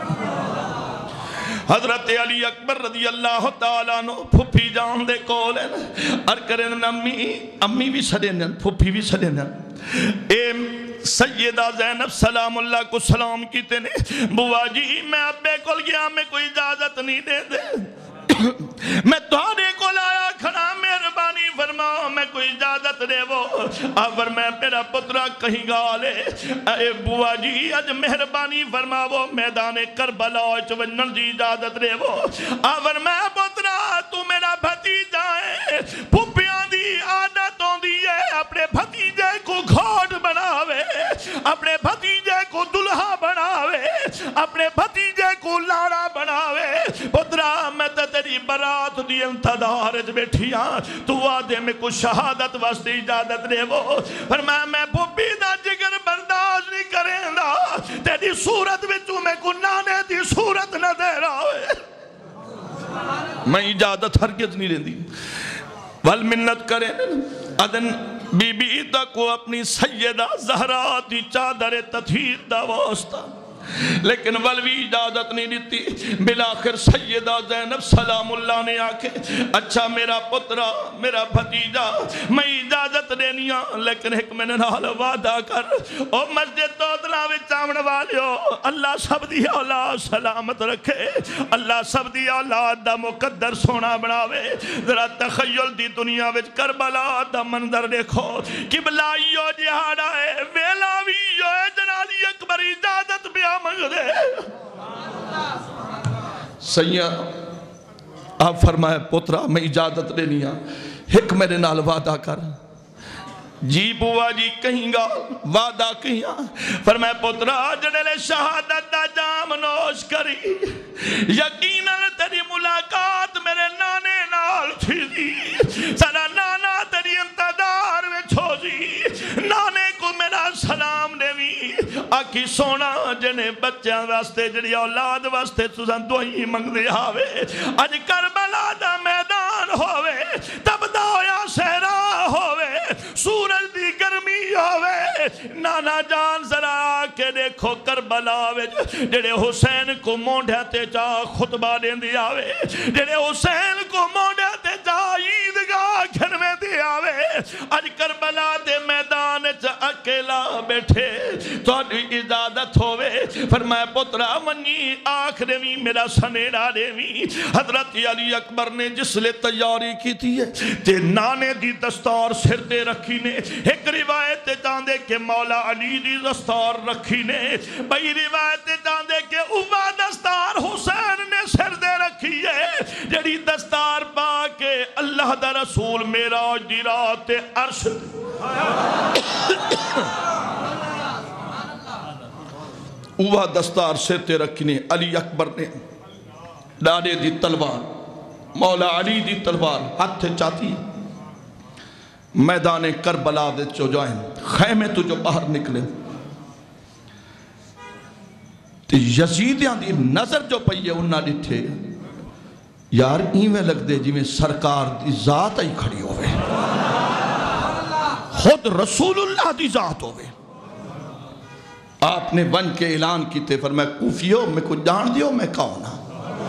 حضرت علی اکبر رضی اللہ تعالیٰ نو پھوپی جان دے کول ہیں ار کرن امی امی بھی سڑینن پھوپی بھی سڑینن اے سیدہ زینب سلام اللہ کو سلام کیتے نے بوا جی میں ابے کول گیا میں کوئی اجازت نہیں دے دے میں تھوڑے کو لایا کھڑا مہربانی فرما میں کوئی اجازت دے وہ آور میں میرا پترہ کہیں گالے اے بوا جی اج مہربانی فرما وہ میدان کربلا چونن دی اجازت دے وہ آور میں پترہ تو میرا بھتیجا ہے پھوپیاں دی عادتوں دی ہے اپنے بھتیجے کو گھوٹ بناوے اپنے بھتیجے کو دلہا بناوے اپنے بھتیجے کو لاڑا بناوے پترہ میں تیری برات دی انتظارت بیٹھیاں تو آدھے میں کچھ شہادت واسطے اجازت دے وہ فرمایا میں پھوپی دا جگر برداشت نہیں کریں دا تیری صورت بچوں میں کو نانے دی صورت نہ دے رہا ہے میں اجازت ہرگز نہیں رہی دی والمنت کریں ادن بی بی دا کو اپنی سیدہ زہرا دی چادر تطہیر دا واسطہ لیکن ولوی اجازت نہیں دیتی بلاخر سیدہ زینب سلام اللہ نے آکے اچھا میرا پترہ میرا بھتیجا میں اجازت دینیاں لیکن ایک میں نے نال وعدہ کر او مسجد توتنا وچامن والیو اللہ سب دی اولاد سلامت رکھے اللہ سب دی اولاد دا مقدر سونا بناوے ذرا تخیل دی دنیا وچ کربلا دا منظر دیکھو قبلائیو جہاڑا ہے ویلاویو ہے جنالی اکبر اجازت بیا مغدے سیاں آپ فرمائے پترہ میں اجازت دینیا ایک میرے نال وعدہ کر جی بوا جی کہیں گا وعدہ کہیں فرمائے پترہ جڑے شہادت دا جام نوش کری یقیناً تیری ملاقات میرے نانے نال تھی دی سارا نانا تیری انتظار میں چھوزی نانے کو میرا سلام دیوی آکھی سونا جنہیں بچیاں واسطے جڑی اولاد واسطے تُسان دوئی منگ دے آوے اج کربلا دا میدان ہووے تب دایا سہرا ہووے سورج دی گرمی ہووے نانا جان ذرا آکے دیکھو کربلا جڑے حسین کو مونڈے تے جا خطبہ دیں دی آوے جڑے حسین کو مونڈے تے جا عیدگاہ گھر میں دی آوے اج کربلا دے میدان چا اکیلا بیٹھے تو اجازت ہوئے فرمایا پترہ منی آخر میں میرا سنیرہ دیوی حضرت علی اکبر نے جس لئے تیاری کی تھی ہے تے نانے دی دستار سر دے رکھی نے ایک روایت جاندے کہ مولا علی دی دستار رکھی نے بھئی روایت جاندے کہ اوہ دستار حسین نے سر دے رکھی ہے جڑی دستار پا کے اللہ دا رسول معراج دی رات عرش اوہ دستار سے تے رکھنے علی اکبر نے ڈاڑے دی تلوار مولا علی دی تلوار ہاتھ چاہتی میدان کربلا دے چو جائیں خیمے تو جو باہر نکلے تے یزیدیاں دی نظر جو پئیے انہاں ڈٹھے یار ایویں لگ دے جی میں سرکار دی ذات ہی کھڑی ہوئے خود رسول اللہ دی ذات ہوئے آپ نے بن کے اعلان کیتے فرمایا کوفیو میں کو جان دیو میں کون ہاں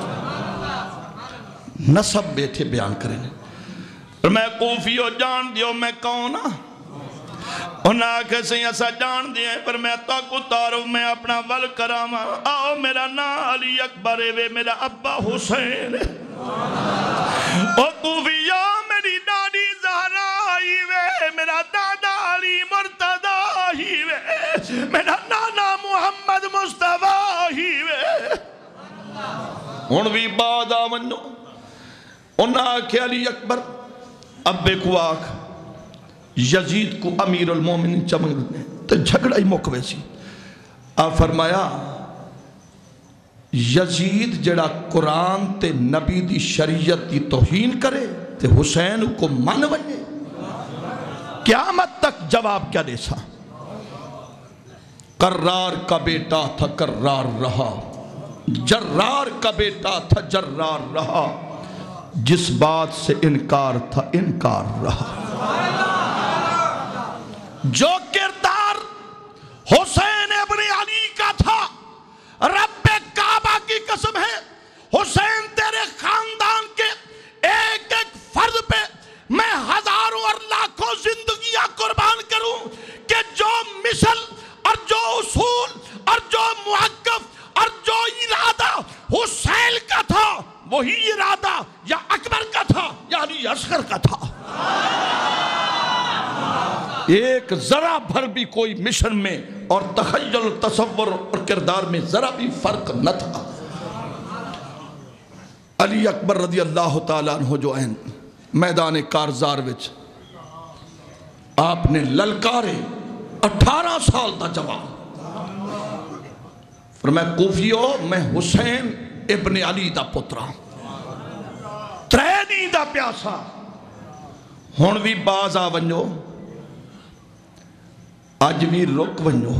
نسب بیٹھے بیان کریں فرمایا کوفیو جان دیو میں کون ہاں انہاں آکھے سے ایسا جان دیئے پر میں تا کو تارو میں اپنا ول کراما آؤ میرا نا علی اکبر وے میرا ابا حسین او کوفیو میری دادی زہرا ہی وے میرا دادا علی مرتضی ہی وے میرا نانا محمد مصطفیٰ ہی وے ہن بھی بعد آمنو انہاں آکھے علی اکبر ابے کو آکھ یزید کو امیر المومنین چمک دنے تو جھگڑا ہی موقع سی آپ فرمایا یزید جڑا قرآن تے نبی دی شریعت دی توہین کرے تے حسین کو من بنے قیامت تک جواب کیا دے سا کرار کا بیٹا تھا کرار رہا جرار کا بیٹا تھا جرار رہا جس بات سے انکار تھا انکار رہا جو کردار حسین ابن علی کا تھا رب کعبہ کی قسم ہے حسین تیرے خاندان کے ایک ایک فرد پہ میں ہزاروں اور لاکھوں زندگیاں قربان کروں کہ جو مثل اور جو اصول اور جو موقف اور جو ارادہ حسین کا تھا وہی ارادہ یا اکبر کا تھا یا علی اصغر کا تھا ایک ذرا بھر بھی کوئی مشن میں اور تخیل تصور اور کردار میں ذرا بھی فرق نہ تھا علی اکبر رضی اللہ تعالیٰ عنہ جو ہیں میدان کارزار وچ آپ نے للکارے اٹھارہ سال دا جوان فرمایا کوفیو میں حسین ابن علی دا پترا ترینی دا پیاسا ہون بھی باز آ ونجو آج بھی رک ونجو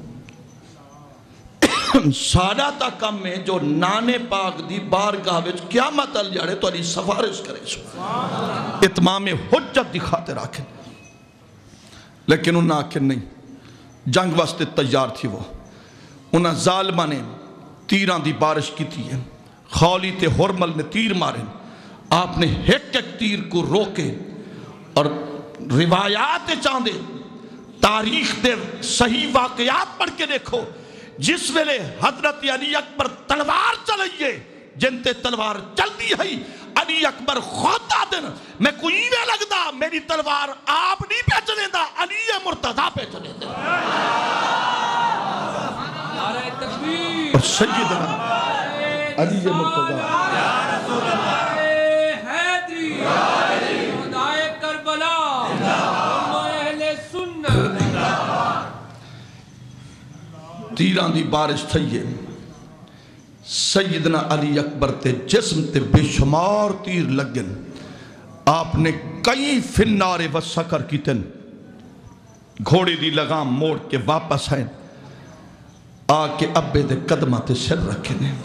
سادہ تا کم میں جو نانے پاک دی بارگاہ وچ قیامت ال جاڑے تو علی سفارش کرے سو اتمام حجت دی خاطر آکھیں لیکن انہاں آکھیں نہیں جنگ واسطے تیار تھی وہ انہاں ظالمہ نے تیران دی بارش کی تھی ہے خولی تے حرمل نے تیر مارے آپ نے ایک ایک تیر کو روکے اور روایات چاندے تاریخ دے صحیح واقعات پڑھ کے دیکھو جس ویلے حضرت علی اکبر تلوار چلائیے جن تے تلوار چل دی ہے علی اکبر خود آدن میں کوئی میں لگدا میری تلوار آپ نہیں پہ چلے دا علی مرتضی پہ چلے دا اور سیدنا علی مرتضی یا رسول اللہ حیدری خدائے کربلا تیران دی بارش تھئیے سیدنا علی اکبر تے جسم تے بے شمار تیر لگن آپ نے کئی فنار و سکر کی تن گھوڑی دی لگام موڑ کے واپس آئیں آکے ابے دے قدمہ تے سر رکھے نے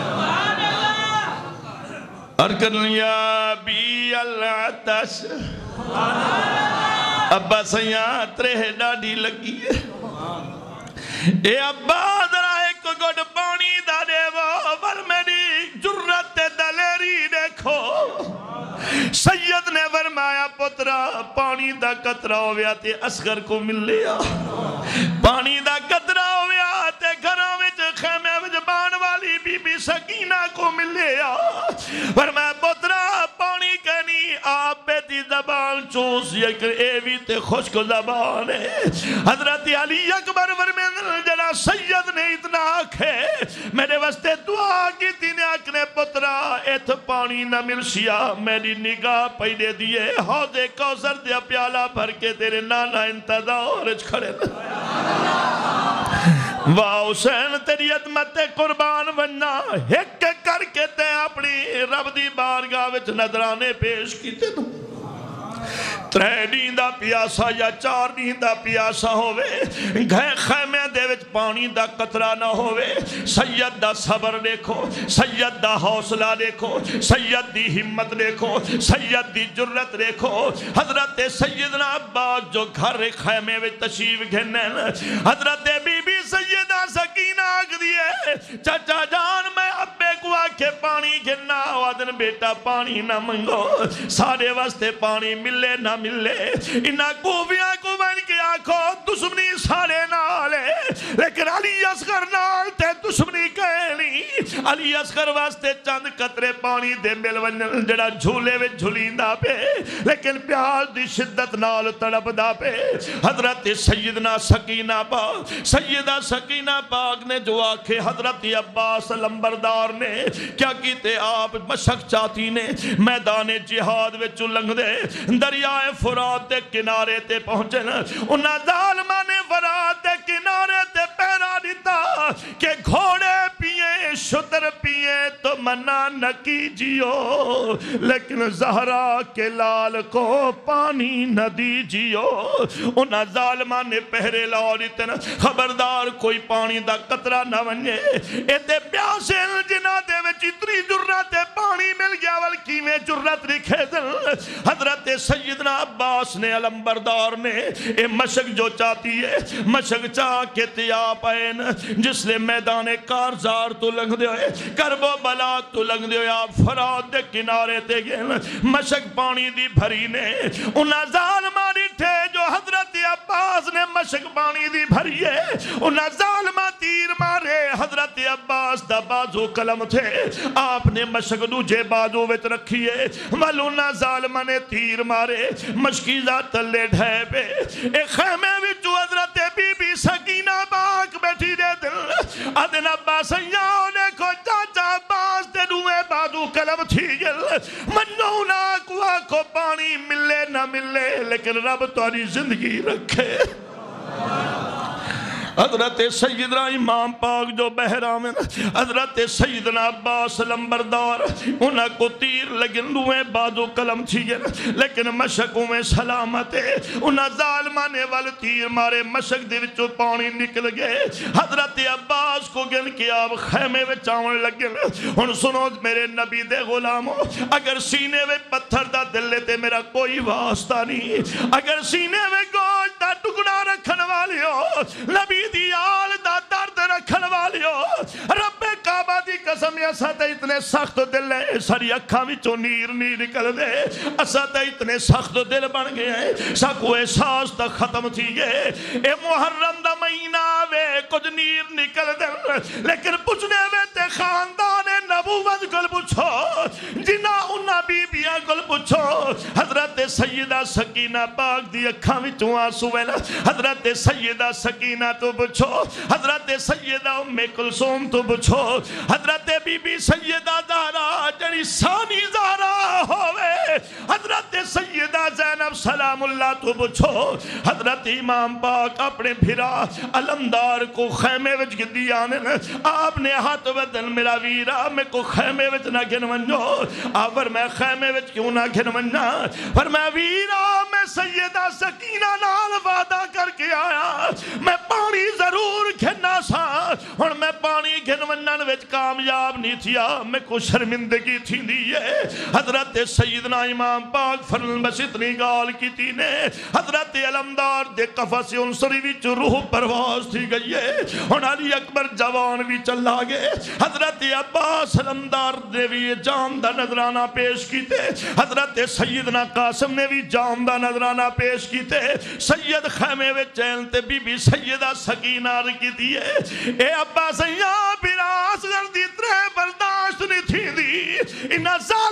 ارکن یا بی العتش ابا سیاں ترہ ڈاڑی لگی ہے اے ابا ذرا ایک گوڑ پانی دا دے وہ بر میری جرت دلیری دیکھو سید نے فرمایا پترا پانی دا قطرہ ہویا تے اصغر کو مل لیا پانی دا قطرہ ہویا تے گھروں وچ خیمے وچ بان والی بی بی سکینہ کو مل لیا فرمایا پترا پانی کنی آپ پہ تی زبان چوس یک ایوی تے خوشک زبان ہے حضرت علی اکبر فرمین جنا سید نے اتنا آنکھے میرے واسطے دعا کی تینے آنکھنے پترا ایتھ پانی نہ ملشیا میری نگاہ پیڑے دیئے حوض کوثر دیا پیالہ بھر کے تیرے نانا انتظار کھڑے واہ حسین تیری عظمت قربان بننا ہک کر کے تے اپنی رب دی بارگاہ وچ نظرانے پیش کیتے تو ترے نیندہ پیاسا یا چار نیندہ پیاسا ہوئے گھے خیمے دے وچ پانی دا قطرہ نہ ہوئے سید دا صبر دیکھو سید دا حوصلہ دیکھو سید دی ہمت دیکھو سید دی جرت دیکھو حضرت سیدنا عباس جو گھر خیمے وچ تشریف گھنن حضرت بی بی سیدہ سکینہ آگ دیئے چچا جان میں ابے کو آکے پانی گھننا وادن بیٹا پانی نہ منگو سارے واسطے پانی ملے نہ ملے انہا کوفیاں کو بن کے آنکھو دشمنی سارے نالے لیکن علی اصغر نال تے دشمنی کہنی علی اصغر واسطے چند قطرے پانی دے مل ونن جڑا جھولے وے جھولیندہ پہ لیکن پیاس دی شدت نال تڑپ دا پہ حضرت سیدنا سکینہ پاک سیدہ سکینہ پاک نے جو آکھے حضرت عباس لمبردار نے کیا کیتے آپ مشک چاہتی نے میدان جہاد وچ لنگ دے دریائے فرات دے کنارے تے پہنچن انہاں ظالمہ نے فرات دے کنارے تے پیرا دیتا کہ گھوڑے پیئے شتر پیئے تو منع نہ کیجیو لیکن زہرا کے لال کو پانی نہ دیجیو انہاں ظالمہ نے پہرے لاؤ خبردار کوئی پانی دا قطرہ نہ ونجے ایتے پیاسے جنہ دے وچ اتنی جرت پانی مل گیا والکی میں جرت رکھے دل حضرت سیدنا عباس نے علمبردار نے اے مشک جو چاہتی ہے مشک چاہ کے تیاب این جس لئے میدان کارزار تو لنگ دے ہوئے کرب و بلا تو لنگ دے ہوئے آپ فراد دے کنارے تے گئے مشک پانی دی بھری نے انہاں ظالمہ تھے جو حضرت عباس نے مشک پانی دی بھری ہے انہاں ظالمہ تیر مارے حضرت عباس دا بازو کلم تھے آپ نے مشک دوجے بازو وچ رکھی ہے ولونہ ظالمہ نے تیر مارے مشکیزہ تلے ڈھے پہ ایک خیمے وچو حضرت بی بی سکینہ پاک بیٹھی دے دل ادن عباس نے کو چاچا عباس دے دوے بازو کلم تھی گل منونا کوا کو پانی ملے نہ ملے لیکن رب تاری زندگی رکھے حضرت سیدنا امام پاک جو بہرامن حضرت سیدنا عباس لمبردار انہاں کو تیر لگن دوئے بازو کلم تھی گئے لیکن مشکوں میں سلامت ہے انہاں ظالمانے والے تیر مارے مشک دے وچوں پانی نکل گئے حضرت عباس کو گن کے آپ خیمے میں چاون لگن ان سنو میرے نبی دے غلاموں اگر سینے میں پتھر دا دل لیتے میرا کوئی واسطہ نہیں اگر سینے میں گوشت دا ٹکڑا رکھن والی ہو نبی دیال دا درد رکھن والی ہو رب کعبہ دی قسم ایسا تے اتنے سخت دل ہے ساری اکھاں وچوں نیر نہیں نکل دے ایسا تے اتنے سخت دل بن گئے ہیں سکو احساس تا ختم تھی گئے اے محرم دا مہینہ وے کچھ نیر نکل دے لیکن پوچھنے وے تے خاندان نبوت گل پوچھو جنہ انہا بی بیاں گل پوچھو حضرت سیدہ سکینہ پاک دی اکھاں وچوں آنسو ویلا حضرت سیدہ سکینہ تو بچھو حضرت سیدہ ام کلثوم تو بچھو حضرت بی بی سیدہ زہرا جڑی ثانی زہرا ہوئے حضرت سیدہ زینب سلام اللہ تو بچھو حضرت امام پاک اپنے بھرا علمدار کو خیمے وچ گدی آنن آپ نے ہاتھ بدن میرا ویرا میں کو خیمے وچ نہ گن منجو آور میں خیمے وچ کیوں نہ گن منجا پر میں ویرا میں سیدہ سکینہ نال وعدہ کر کے آیا میں پانی ضرور گھننا سا اور میں پانی گھن ونن وچ کامیاب نہیں تھیا میں کو شرمندگی تھی دیئے حضرت سیدنا امام پاک فرن بس اتنی گال کی تینے حضرت علمدار دے قفص انصری وچ روح پرواز تھی گئی ہے اور علی اکبر جوان بھی چلا گئے حضرت عباس علمدار دے بھی جام دا نظرانہ پیش کیتے حضرت سیدنا قاسم نے بھی جام دا نظرانہ پیش کیتے سید خیمے وچ چین تے بی بی سیدہ سکینہ رکی دیئے اے ابا سیاں براس کر دی ترے برداشت نہیں تھی دی انہا ظالمہ کو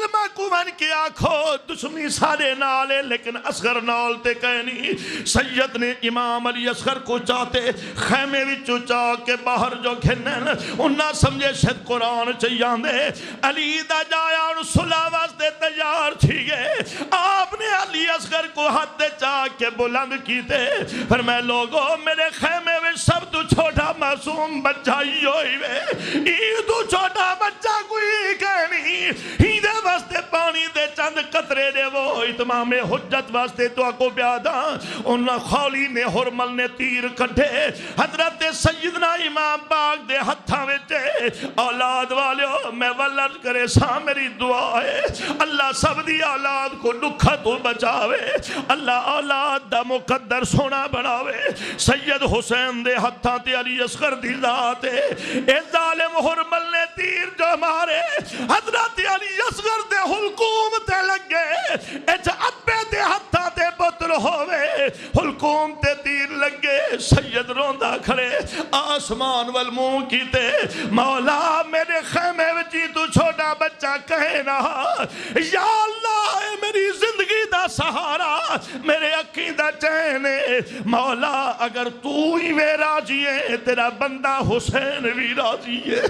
بن کے آکھو دشمنی سارے نالے لیکن اصغر نال تے کہنی سید نے امام علی اصغر کو چاہتے خیمے وچوں چاہ کے باہر جو گھنن انہاں سمجھے شد قرآن چاہیاں دے علی دا جایا ان صلح واسطے تیار تھی گئے آپ نے علی اصغر کو ہاتھ دے چاہ کے بلند کیتے پھر میں لوگوں میرے خیمے میں سب تو چھوٹا معصوم بچہ ہی ہوئی وے ای تو چھوٹا بچہ کوئی کہنی ہی دے واسطے پانی دے چند قطرے دے وہ اتمام حجت واسطے تو آکو بیادا انہاں خولی نے حرمل نے تیر کٹھے حضرت سیدنا امام پاک دے ہتھاں وچے اولاد والیو میں ولد کرے سا میری دعا ہے اللہ سب دی اولاد کو دکھا تو بچاوے اللہ اولاد دا مقدر سونا بناوے سید حسین دے ہتھاں تے علی اصغر دی ذات ہے اے ظالم حرمل نے تیر جو مارے حضرت علی اصغر دے حلقوم تے لگے اچھا ابے دے ہتھاں تے پتر ہوئے حلقوم تے تیر لگے سید روندہ کھڑے آسمان والمون کیتے مولا میرے خیمے وچی تو چھوٹا بچہ کہے نا یا اللہ اے میری زندگی دا سہارا میرے عقیدہ چہنے مولا اگر تو ہی میں راضی ہے تیرا بندہ حسین بھی راضی ہے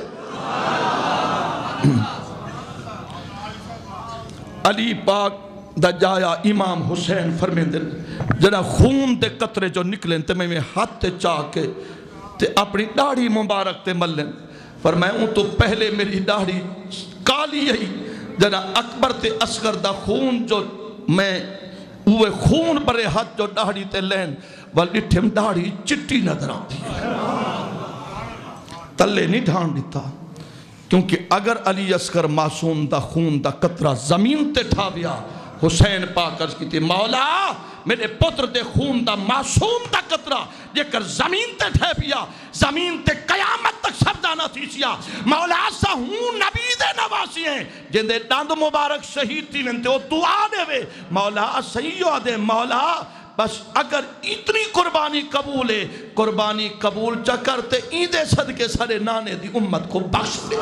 علی پاک دا جایا امام حسین فرمیندن جنا خون دے قطرے جو نکلیں تے میں ہاتھ تے چاہ کے تے اپنی داڑھی مبارک تے ملن فرمائے ہوں تو پہلے میری داڑھی کالی ہے جنا اکبر تے اصغر دا خون جو میں اوے خون برے ہاتھ جو داڑھی تے لین والڈٹھم داڑھی چٹی نظر آتی ہے تلے نہیں ڈھان دیتا کیونکہ اگر علی اصغر معصوم دا خون دا قطرہ زمین تے ٹھاویا حسین پاک عرض کی تھی مولا میرے پتر دے خون دا معصوم دا قطرہ جے کر زمین تے ٹھاویا زمین تے قیامت تک سب جانا تھی سیا مولا سا ہوں نبی دے نواسی ہیں جن دے داند مبارک شہید تھی ننتے وہ دعا دے وے مولا صحیح دے مولا بس اگر اتنی قربانی قبول ہے قربانی قبول چکر تے ایدے صدقے سارے نانے دی امت کو بخش دے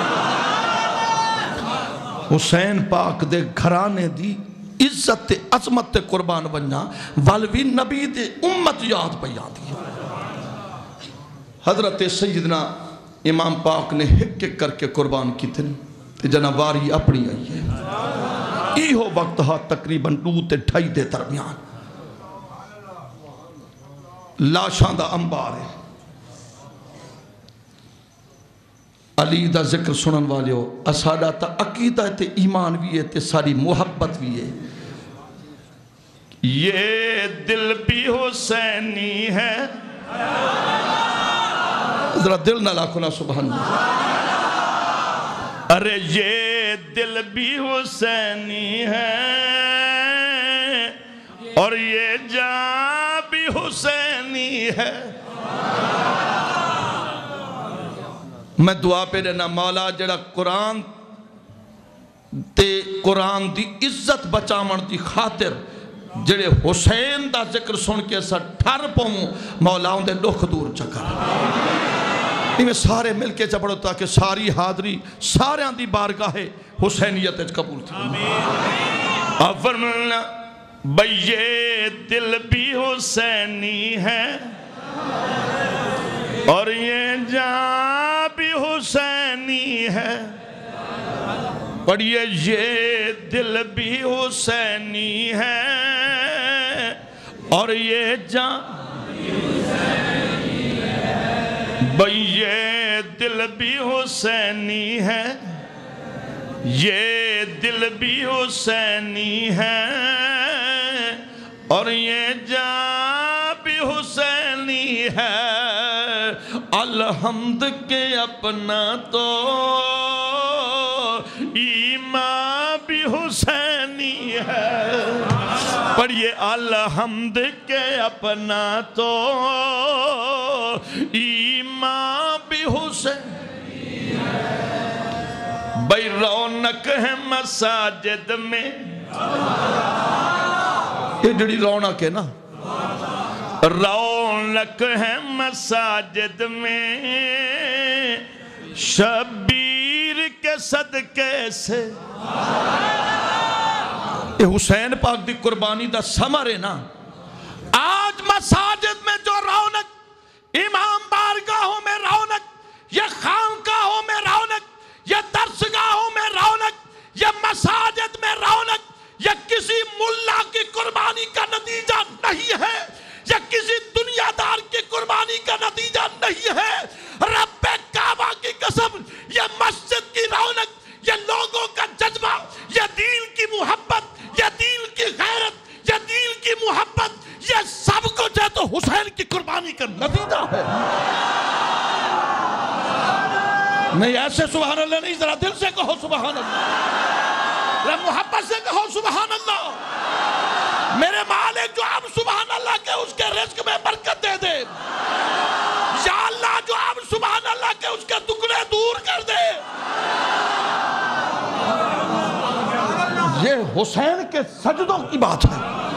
حسین پاک دے گھرانے دی عزت تے عظمت تے قربان بننا والوی نبی دے امت یاد پیا دی حضرت سیدنا امام پاک نے ہک ہک کر کے قربان کی تھے تے جنواری اپنی آئی ہے ای ہو وقت ہاں تقریباً دو تے ڈھائی دے درمیان لاشاں دا انبار ہے علی دا ذکر سنن والے ہو اسادہ تا عقیدہ تے ایمان بھی ہے تے ساری محبت بھی ہے یہ دل بھی حسینی ہے ذرا دل نہ لاکھونا سبحان ارے یہ دل بھی حسینی ہے اور یہ جان بھی حسینی ہے میں دعا پہ رہنا مولا جڑا قرآن تے قرآن دی عزت بچامن دی خاطر جڑے حسین دا ذکر سن کے سا ٹھر پاؤں مولا ان دے دکھ دور چکر میں سارے مل کے چپڑو تاکہ ساری حاضری سارے دی بارگاہ حسینیت قبول تھی آپ فرمانا بھئی یہ دل بھی حسینی ہے اور یہ جان بھی حسینی ہے پڑھئے یہ دل بھی حسینی ہے اور یہ جان بھی حسینی ہے بھئی یہ دل بھی حسینی ہے یہ دل بھی حسینی ہے اور یہ جان بھی حسینی ہے الحمد کے اپنا تو ایمان بھی حسینی ہے پڑھئے الحمد کے اپنا تو ایمان بھی حسینی ہے بھئی رونق ہے مساجد میں یہ جڑی رونق ہے نا رونق ہے مساجد میں شبیر کے صدقے سے یہ حسین پاک دی قربانی دا ثمر ہے نا. آج مساجد میں جو رونق، امام بارگاہوں میں رونق، یہ خانقاہوں میں رونق، یہ درسگاہوں میں رونق، یہ مساجد میں رونق، یہ کسی ملا کی قربانی کا نتیجہ نہیں ہے، یہ کسی دنیا دار کی قربانی کا نتیجہ نہیں ہے. رب کعبہ کی قسم، یہ مسجد کی رونق، یہ لوگوں کا جذبہ، یہ دین کی محبت، یہ دین کی غیرت، یہ دین کی محبت، یہ سب کچھ ہے تو حسین کی قربانی کا نتیجہ ہے. نہیں ایسے سبحان اللہ نہیں، ذرا دل سے کہو سبحان اللہ، ذرا محبت سے کہو سبحان اللہ. میرے مالک جو اب سبحان اللہ کے اس کے رزق میں برکت دے دے، یا اللہ جو اب سبحان اللہ کے اس کے ٹکڑے دور کر دے. یہ حسین کے سجدوں کی بات ہے.